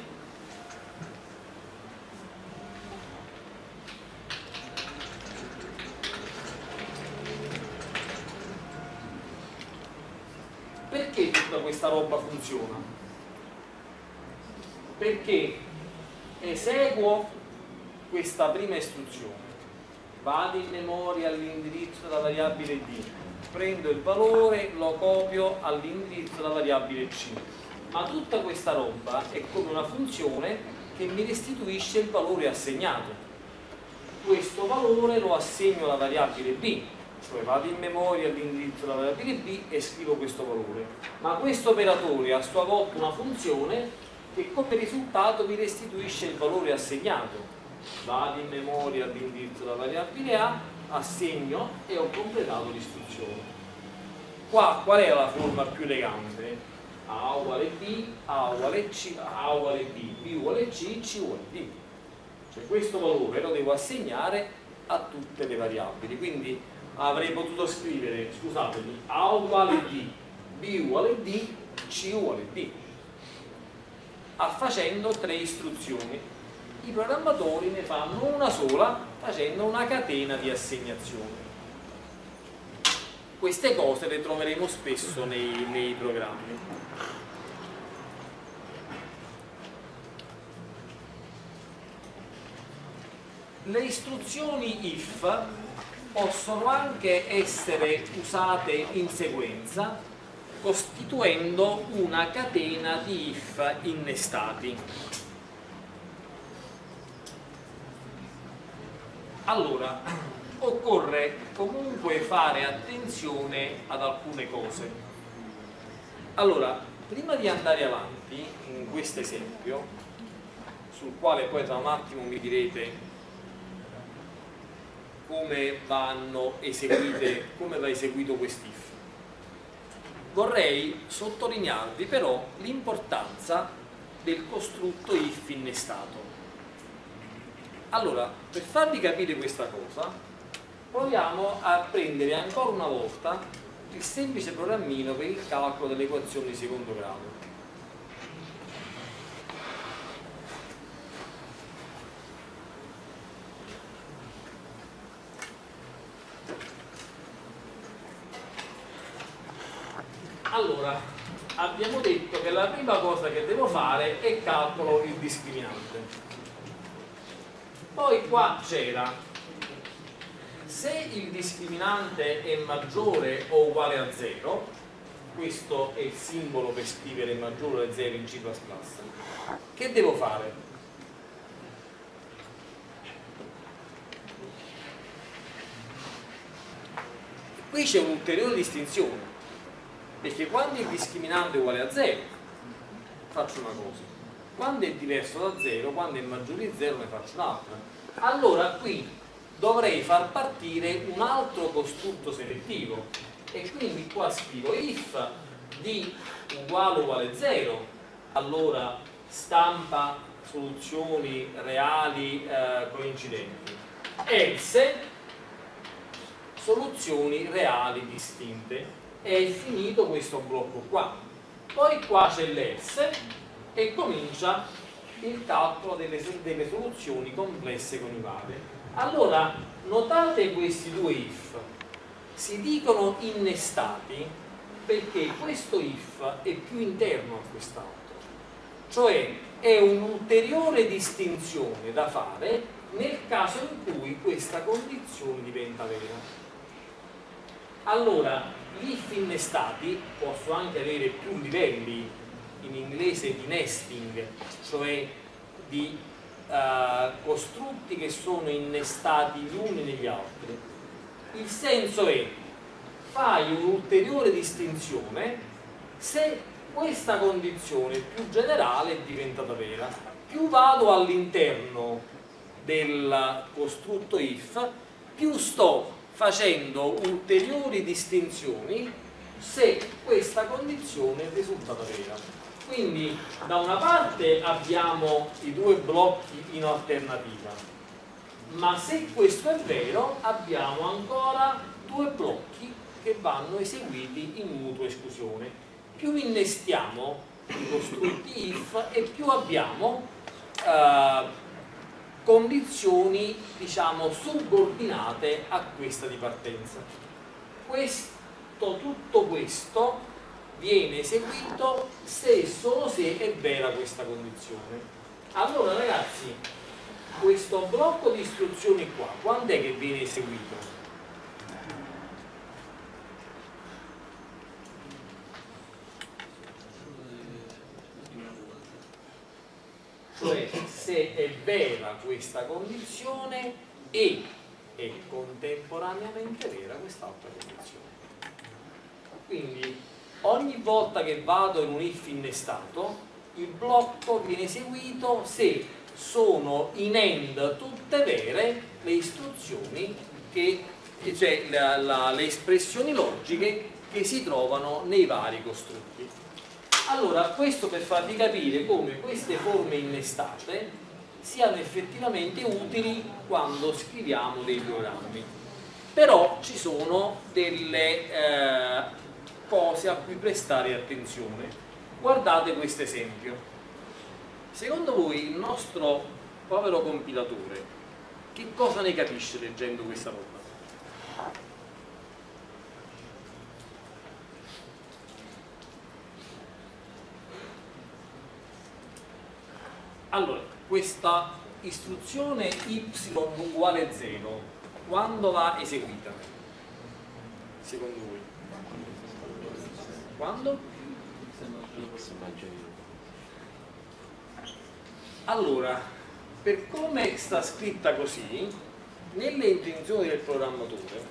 perché tutta questa roba funziona? Perché eseguo questa prima istruzione, vado in memoria all'indirizzo della variabile d, prendo il valore, lo copio all'indirizzo della variabile c, ma tutta questa roba è come una funzione che mi restituisce il valore assegnato. Questo valore lo assegno alla variabile b, cioè vado in memoria all'indirizzo della variabile b e scrivo questo valore, ma questo operatore ha a sua volta una funzione che come risultato mi restituisce il valore assegnato. Vado in memoria all'indirizzo della variabile a, assegno e ho completato l'istruzione. Qua qual è la forma più elegante? A uguale B, A uguale C, A uguale B, B uguale C, C uguale D. Cioè questo valore lo devo assegnare a tutte le variabili, quindi avrei potuto scrivere, scusatemi, A uguale D, B uguale D, C uguale D, facendo tre istruzioni. I programmatori ne fanno una sola facendo una catena di assegnazioni. Queste cose le troveremo spesso nei, nei programmi. Le istruzioni if possono anche essere usate in sequenza, costituendo una catena di if innestati. Allora, occorre comunque fare attenzione ad alcune cose. Allora, prima di andare avanti in questo esempio, sul quale poi tra un attimo mi direte come vanno eseguite, come va eseguito quest'if, vorrei sottolinearvi però l'importanza del costrutto if innestato. Allora, per farvi capire questa cosa, proviamo a prendere ancora una volta il semplice programmino per il calcolo delle equazioni di secondo grado. Allora, abbiamo detto che la prima cosa che devo fare è calcolo il discriminante. Poi qua c'era, se il discriminante è maggiore o uguale a zero, questo è il simbolo per scrivere maggiore a zero in C plus plus, che devo fare? Qui c'è un'ulteriore distinzione, perché quando il discriminante è uguale a zero faccio una cosa, quando è diverso da zero, quando è maggiore di zero ne faccio un'altra. Allora qui dovrei far partire un altro costrutto selettivo e quindi qua scrivo if d uguale uguale zero, allora stampa soluzioni reali eh, coincidenti, else soluzioni reali distinte. È finito questo blocco qua. Poi qua c'è l'else e comincia il calcolo delle, delle soluzioni complesse conivate. Allora notate questi due if si dicono innestati perché questo if è più interno a quest'altro, cioè è un'ulteriore distinzione da fare nel caso in cui questa condizione diventa vera. Allora gli if innestati possono anche avere più livelli, in inglese di nesting, cioè di uh, costrutti che sono innestati gli uni negli altri. Il senso è: fai un'ulteriore distinzione se questa condizione più generale è diventata vera. Più vado all'interno del costrutto if, più sto facendo ulteriori distinzioni se questa condizione è risultata vera. Quindi da una parte abbiamo i due blocchi in alternativa, ma se questo è vero abbiamo ancora due blocchi che vanno eseguiti in mutua esclusione. Più innestiamo i costrutti if e più abbiamo eh, condizioni, diciamo, subordinate a questa di partenza. Questo, tutto questo viene eseguito se e solo se è vera questa condizione. Allora ragazzi, questo blocco di istruzioni qua, quando è che viene eseguito? Cioè se è vera questa condizione e è contemporaneamente vera quest'altra condizione. Quindi ogni volta che vado in un if innestato, il blocco viene eseguito se sono in end tutte vere le istruzioni che, cioè la, la, le espressioni logiche che si trovano nei vari costrutti. Allora, questo per farvi capire come queste forme innestate siano effettivamente utili quando scriviamo dei programmi. Però ci sono delle eh, cose a cui prestare attenzione. Guardate questo esempio. Secondo voi il nostro povero compilatore che cosa ne capisce leggendo questa roba? Allora, questa istruzione y uguale zero, quando va eseguita? Secondo voi? Quando? Allora, per come sta scritta così, nelle intenzioni del programmatore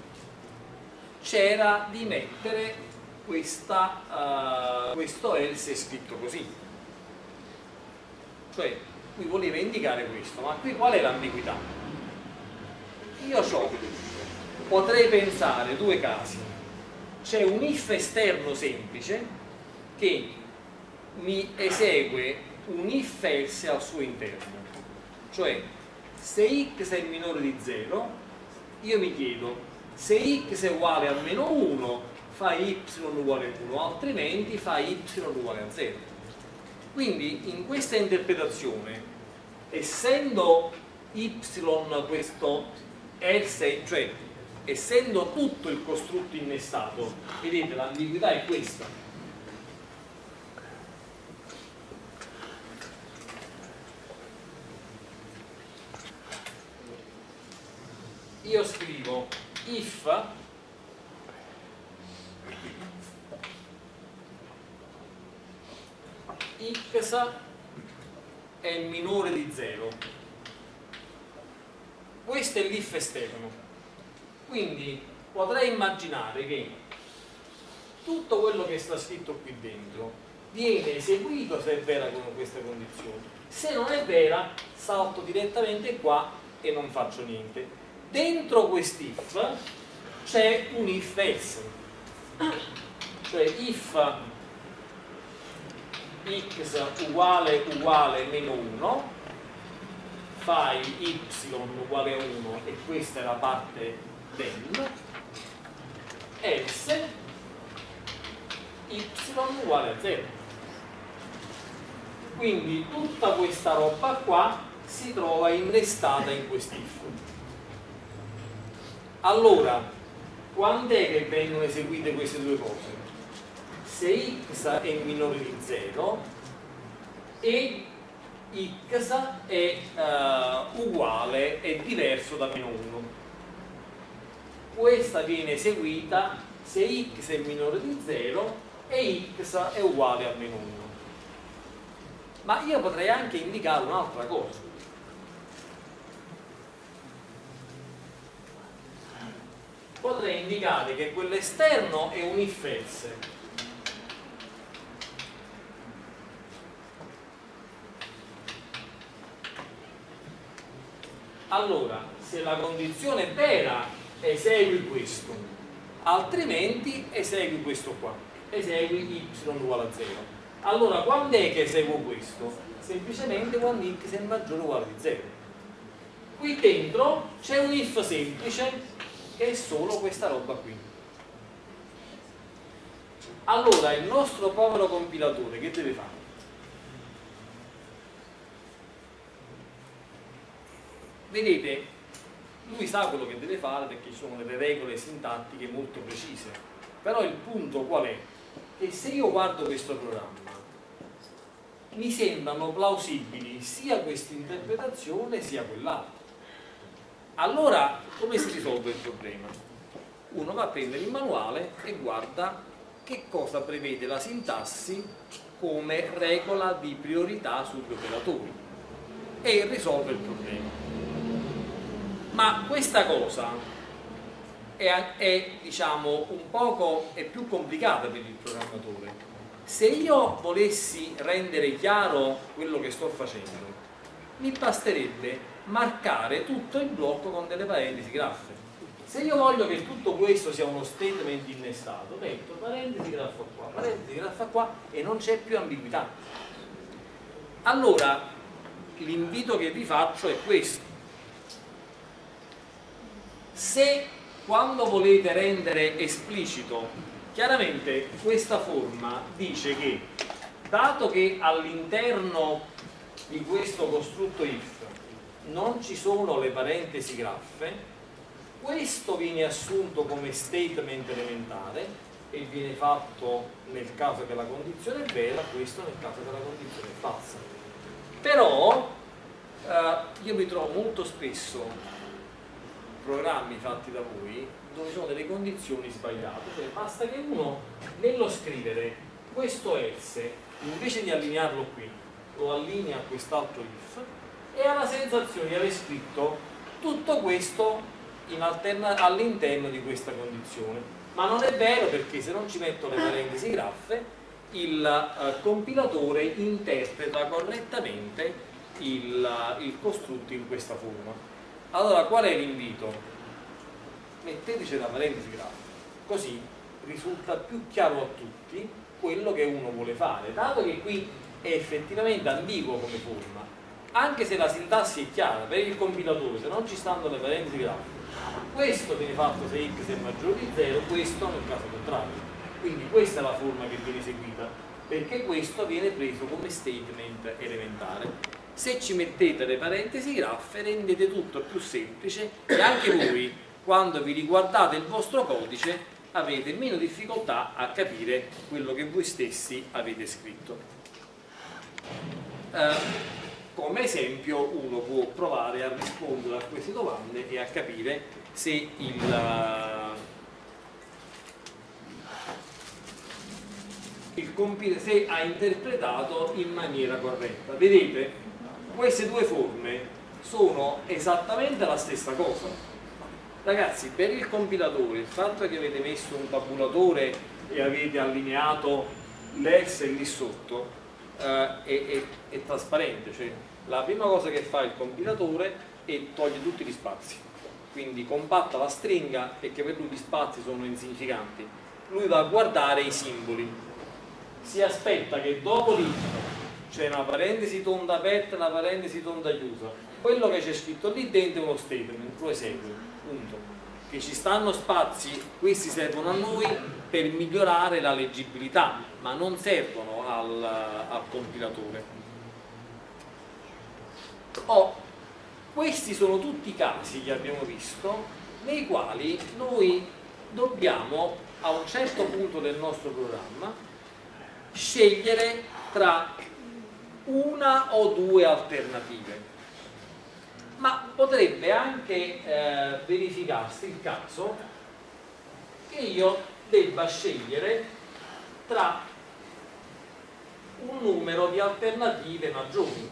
c'era di mettere questa, uh, questo else scritto così. Cioè, qui voleva indicare questo, ma qui qual è l'ambiguità? Io c'ho, potrei pensare due casi. C'è un if esterno semplice che mi esegue un if else al suo interno. Cioè, se x è minore di zero, io mi chiedo, se x è uguale a meno uno, fai y uguale a uno, altrimenti fai y uguale a zero. Quindi in questa interpretazione, essendo y questo else, cioè essendo tutto il costrutto innestato, vedete l'ambiguità è questa. Io scrivo if x è minore di zero. Questo è l'if esterno. Quindi potrei immaginare che tutto quello che sta scritto qui dentro viene eseguito se è vera con queste condizioni. Se non è vera, salto direttamente qua e non faccio niente. Dentro quest'if c'è un if else, cioè if x uguale uguale meno uno, fai y uguale a uno e questa è la parte del, else y uguale a zero. Quindi tutta questa roba qua si trova innestata in quest'if. Allora, quando è che vengono eseguite queste due cose? Se x è minore di zero e x è uh, uguale, è diverso da meno uno. Questa viene eseguita se x è minore di zero e x è uguale a meno uno. Ma io potrei anche indicare un'altra cosa. Potrei indicare che quell'esterno è un if else. Allora, se la condizione è vera, esegui questo, altrimenti esegui questo qua, esegui y uguale a zero. Allora, quando è che eseguo questo? Semplicemente quando x è maggiore o uguale di zero. Qui dentro c'è un if semplice che è solo questa roba qui. Allora, il nostro povero compilatore che deve fare? Vedete, lui sa quello che deve fare perché ci sono delle regole sintattiche molto precise. Però il punto qual è? Che se io guardo questo programma mi sembrano plausibili sia questa interpretazione sia quell'altra. Allora, come si risolve il problema? Uno va a prendere il manuale e guarda che cosa prevede la sintassi come regola di priorità sugli operatori e risolve il problema. Ma questa cosa è, è diciamo un poco è più complicata per il programmatore. Se io volessi rendere chiaro quello che sto facendo, mi basterebbe marcare tutto il blocco con delle parentesi graffe. Se io voglio che tutto questo sia uno statement innestato, metto parentesi graffa qua, parentesi graffa qua e non c'è più ambiguità. Allora, l'invito che vi faccio è questo. Se quando volete rendere esplicito, chiaramente questa forma dice che dato che all'interno di questo costrutto if non ci sono le parentesi graffe, questo viene assunto come statement elementare e viene fatto nel caso che la condizione è vera, questo nel caso che la condizione è falsa. Però eh, io mi trovo molto spesso programmi fatti da voi dove ci sono delle condizioni sbagliate, cioè basta che uno nello scrivere questo else invece di allinearlo qui lo allinea a quest'altro if e ha la sensazione di aver scritto tutto questo all'interno di questa condizione, ma non è vero, perché se non ci metto le parentesi graffe il uh, compilatore interpreta correttamente il, uh, il costrutto in questa forma. Allora, qual è l'invito? Metteteci la parentesi graffa, così risulta più chiaro a tutti quello che uno vuole fare, dato che qui è effettivamente ambiguo come forma, anche se la sintassi è chiara per il compilatore, se non ci stanno le parentesi graffe, questo viene fatto se x è maggiore di zero, questo nel caso contrario. Quindi questa è la forma che viene eseguita, perché questo viene preso come statement elementare. Se ci mettete le parentesi graffe rendete tutto più semplice e anche voi, quando vi riguardate il vostro codice, avete meno difficoltà a capire quello che voi stessi avete scritto. Eh, come esempio uno può provare a rispondere a queste domande e a capire se il, il compiler se ha interpretato in maniera corretta. Vedete? Queste due forme sono esattamente la stessa cosa. Ragazzi, per il compilatore il fatto che avete messo un tabulatore e avete allineato l'else lì sotto eh, è, è, è trasparente, cioè la prima cosa che fa il compilatore è togliere tutti gli spazi, quindi compatta la stringa perché per lui gli spazi sono insignificanti, lui va a guardare i simboli, si aspetta che dopo lì c'è una parentesi tonda aperta e una parentesi tonda chiusa, quello che c'è scritto lì dentro è uno statement, lo esegue, punto. Che ci stanno spazi, questi servono a noi per migliorare la leggibilità, ma non servono al, al compilatore. Oh, questi sono tutti i casi che abbiamo visto nei quali noi dobbiamo a un certo punto del nostro programma scegliere tra una o due alternative. Ma potrebbe anche eh, verificarsi il caso che io debba scegliere tra un numero di alternative maggiori.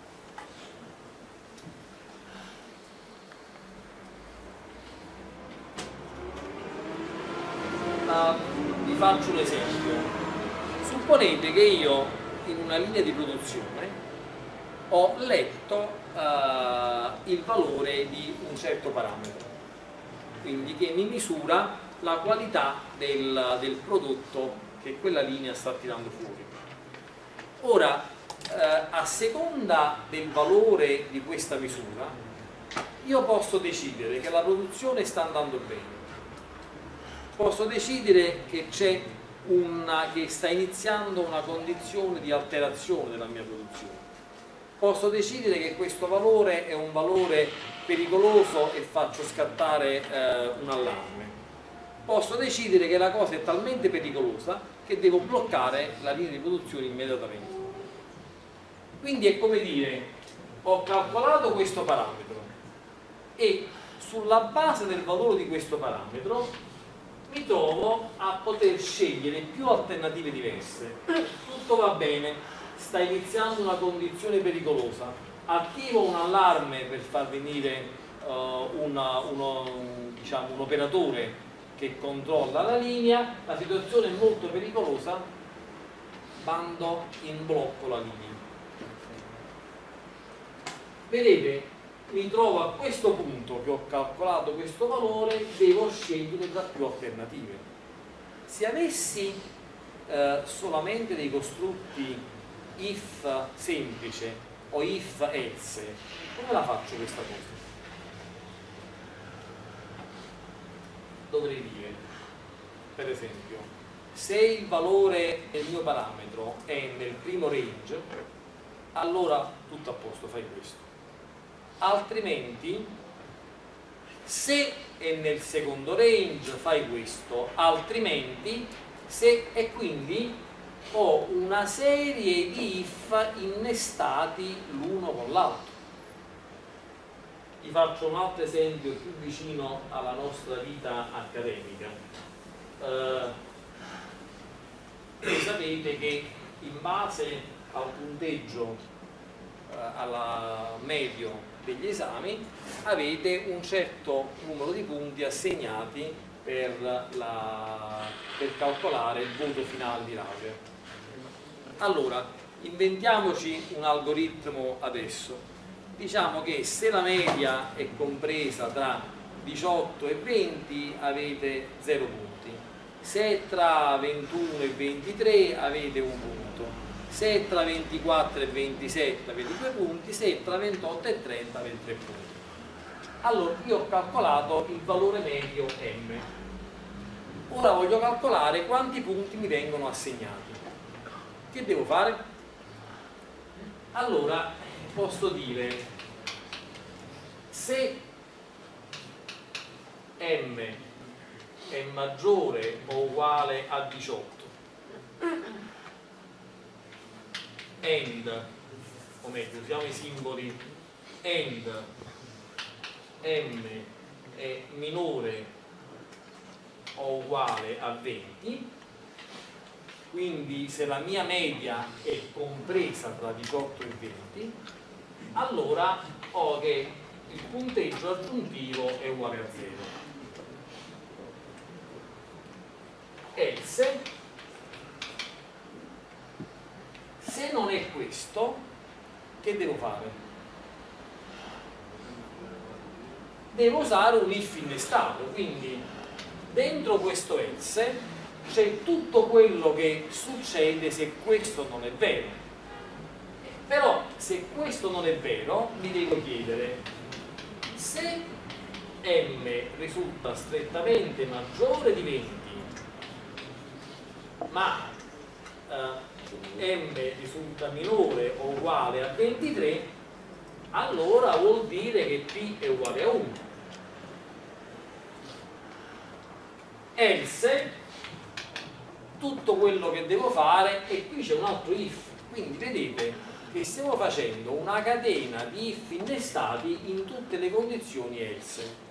Uh, vi faccio un esempio. Supponete che io in una linea di produzione ho letto Uh, il valore di un certo parametro, quindi che mi misura la qualità del, del prodotto che quella linea sta tirando fuori. Ora, uh, a seconda del valore di questa misura, io posso decidere che la produzione sta andando bene, posso decidere che c'è una, che sta iniziando una condizione di alterazione della mia produzione. Posso decidere che questo valore è un valore pericoloso e faccio scattare eh, un allarme. Posso decidere che la cosa è talmente pericolosa che devo bloccare la linea di produzione immediatamente. Quindi è come dire, ho calcolato questo parametro e sulla base del valore di questo parametro mi trovo a poter scegliere più alternative diverse. Tutto va bene. Sta iniziando una condizione pericolosa, attivo un allarme per far venire uh, una, uno, diciamo, un operatore che controlla la linea, la situazione è molto pericolosa, bando in blocco la linea. Vedete, mi trovo a questo punto che ho calcolato questo valore, devo scegliere tra più alternative. Se avessi uh, solamente dei costrutti if semplice o if else, come la faccio questa cosa? Dovrei dire, per esempio, se il valore del mio parametro è nel primo range, allora tutto a posto, fai questo. Altrimenti, se è nel secondo range, fai questo. Altrimenti, se e quindi ho una serie di if innestati l'uno con l'altro. Vi faccio un altro esempio più vicino alla nostra vita accademica. Eh, voi sapete che in base al punteggio eh, alla medio degli esami avete un certo numero di punti assegnati per, la, per calcolare il voto finale di laurea. Allora, inventiamoci un algoritmo adesso. Diciamo che se la media è compresa tra diciotto e venti avete zero punti, se è tra ventuno e ventitré avete un punto, se è tra ventiquattro e ventisette avete due punti, se è tra ventotto e trenta avete tre punti. Allora, io ho calcolato il valore medio M. Ora voglio calcolare quanti punti mi vengono assegnati. Che devo fare? Allora posso dire se M è maggiore o uguale a diciotto, and, o meglio usiamo i simboli, and M è minore o uguale a venti, quindi se la mia media è compresa tra diciotto e venti, allora ho che il punteggio aggiuntivo è uguale a zero. Else questo, che devo fare? Devo usare un if innestato, quindi dentro questo else c'è tutto quello che succede se questo non è vero. Però se questo non è vero mi devo chiedere se m risulta strettamente maggiore di venti, ma eh, m risulta minore o uguale a ventitré, allora vuol dire che P è uguale a uno. Else, tutto quello che devo fare, e qui c'è un altro if, quindi vedete che stiamo facendo una catena di if innestati in tutte le condizioni else.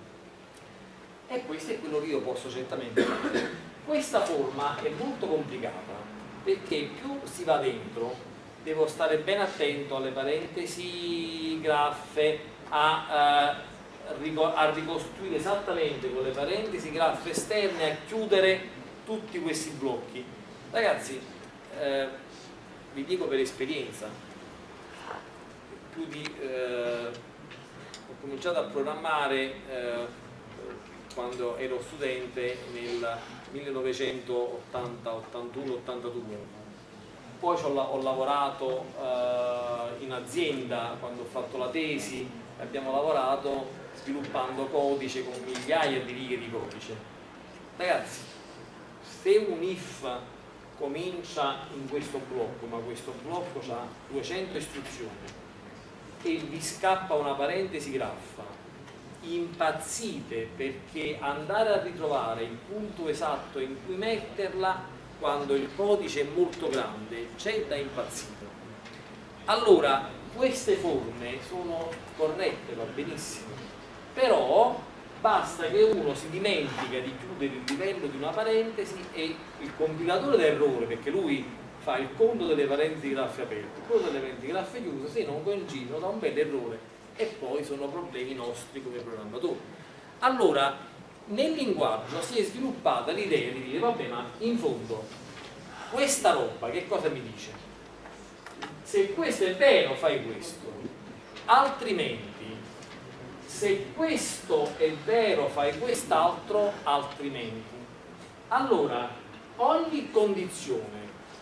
E questo è quello che io posso certamente fare. Questa forma è molto complicata, perché più si va dentro, devo stare ben attento alle parentesi graffe, a, eh, a ricostruire esattamente con le parentesi graffe esterne, a chiudere tutti questi blocchi. Ragazzi, eh, vi dico per esperienza, più di, eh, ho cominciato a programmare eh, quando ero studente nel millenovecentottanta, ottantuno, ottantadue. Poi ho, ho lavorato eh, in azienda quando ho fatto la tesi, abbiamo lavorato sviluppando codice con migliaia di righe di codice. Ragazzi, se un if comincia in questo blocco, ma questo blocco ha duecento istruzioni e vi scappa una parentesi graffa, impazzite, perché andare a ritrovare il punto esatto in cui metterla quando il codice è molto grande c'è da impazzire. Allora queste forme sono corrette, va benissimo, però basta che uno si dimentica di chiudere il livello di una parentesi e il compilatore d'errore, perché lui fa il conto delle parentesi graffe aperte, quello delle parentesi graffe chiuse, se non coincidono da un bel errore, e poi sono problemi nostri come programmatori. Allora nel linguaggio si è sviluppata l'idea di dire vabbè, ma in fondo questa roba che cosa mi dice? Se questo è vero fai questo, altrimenti se questo è vero fai quest'altro, altrimenti. Allora ogni condizione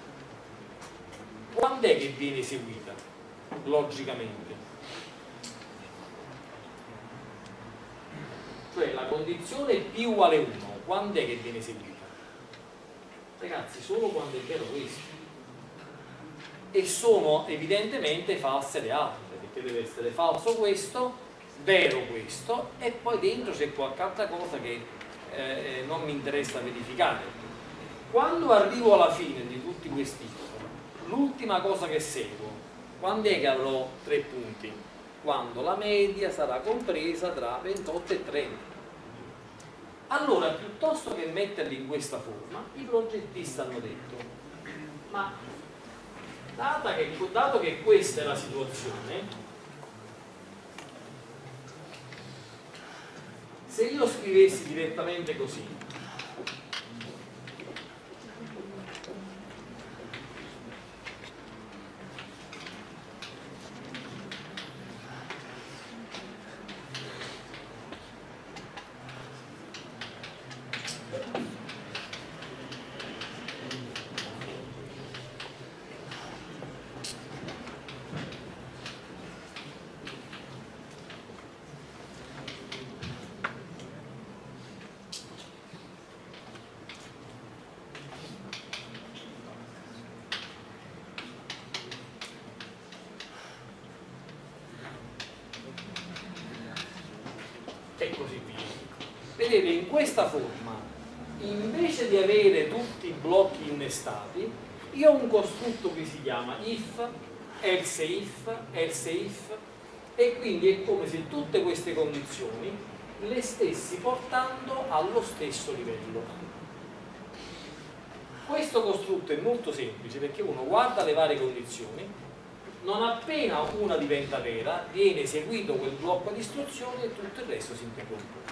quando è che viene eseguita logicamente? Cioè la condizione P uguale uno, quando è che viene eseguita? Ragazzi, solo quando è vero questo. E sono evidentemente false le altre, perché deve essere falso questo, vero questo, e poi dentro c'è qualche altra cosa che eh, non mi interessa verificare. Quando arrivo alla fine di tutti questi if, l'ultima cosa che seguo, quando è che avrò tre punti? Quando la media sarà compresa tra ventotto e trenta. Allora, piuttosto che metterli in questa forma, i progettisti hanno detto, ma data che, dato che questa è la situazione, se io scrivessi direttamente così, e così via. Vedete, in questa forma, invece di avere tutti i blocchi innestati, io ho un costrutto che si chiama if, else if, else if, e quindi è come se tutte queste condizioni le stessi portando allo stesso livello. Questo costrutto è molto semplice, perché uno guarda le varie condizioni, non appena una diventa vera, viene eseguito quel blocco di istruzioni e tutto il resto si interrompe.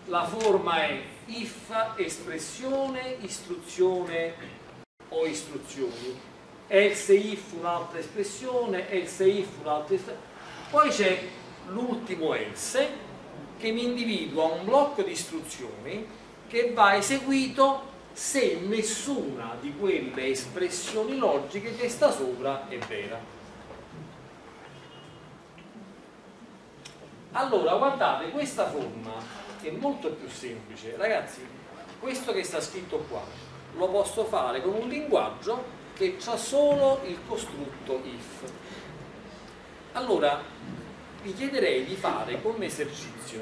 la forma è if espressione, istruzione o istruzioni, else if un'altra espressione, else if un'altra espressione. Poi c'è l'ultimo else che mi individua un blocco di istruzioni che va eseguito se nessuna di quelle espressioni logiche che sta sopra è vera. Allora guardate, questa forma è molto più semplice. Ragazzi, questo che sta scritto qua lo posso fare con un linguaggio che ha solo il costrutto if. Allora vi chiederei di fare come esercizio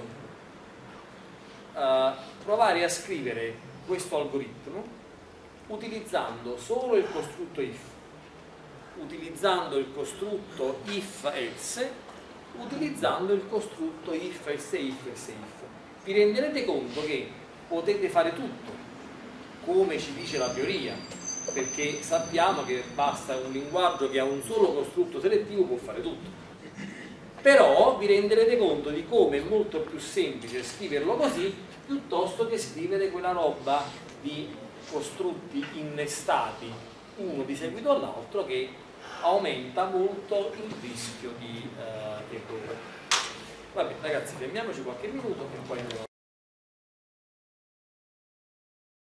uh, provare a scrivere questo algoritmo utilizzando solo il costrutto if, utilizzando il costrutto if else, utilizzando il costrutto if else if else if. Vi renderete conto che potete fare tutto come ci dice la teoria, perché sappiamo che basta un linguaggio che ha un solo costrutto selettivo, può fare tutto. Però vi renderete conto di come è molto più semplice scriverlo così piuttosto che scrivere quella roba di costrutti innestati uno di seguito all'altro che aumenta molto il rischio di uh, errore. Vabbè ragazzi, fermiamoci qualche minuto e poi andiamo.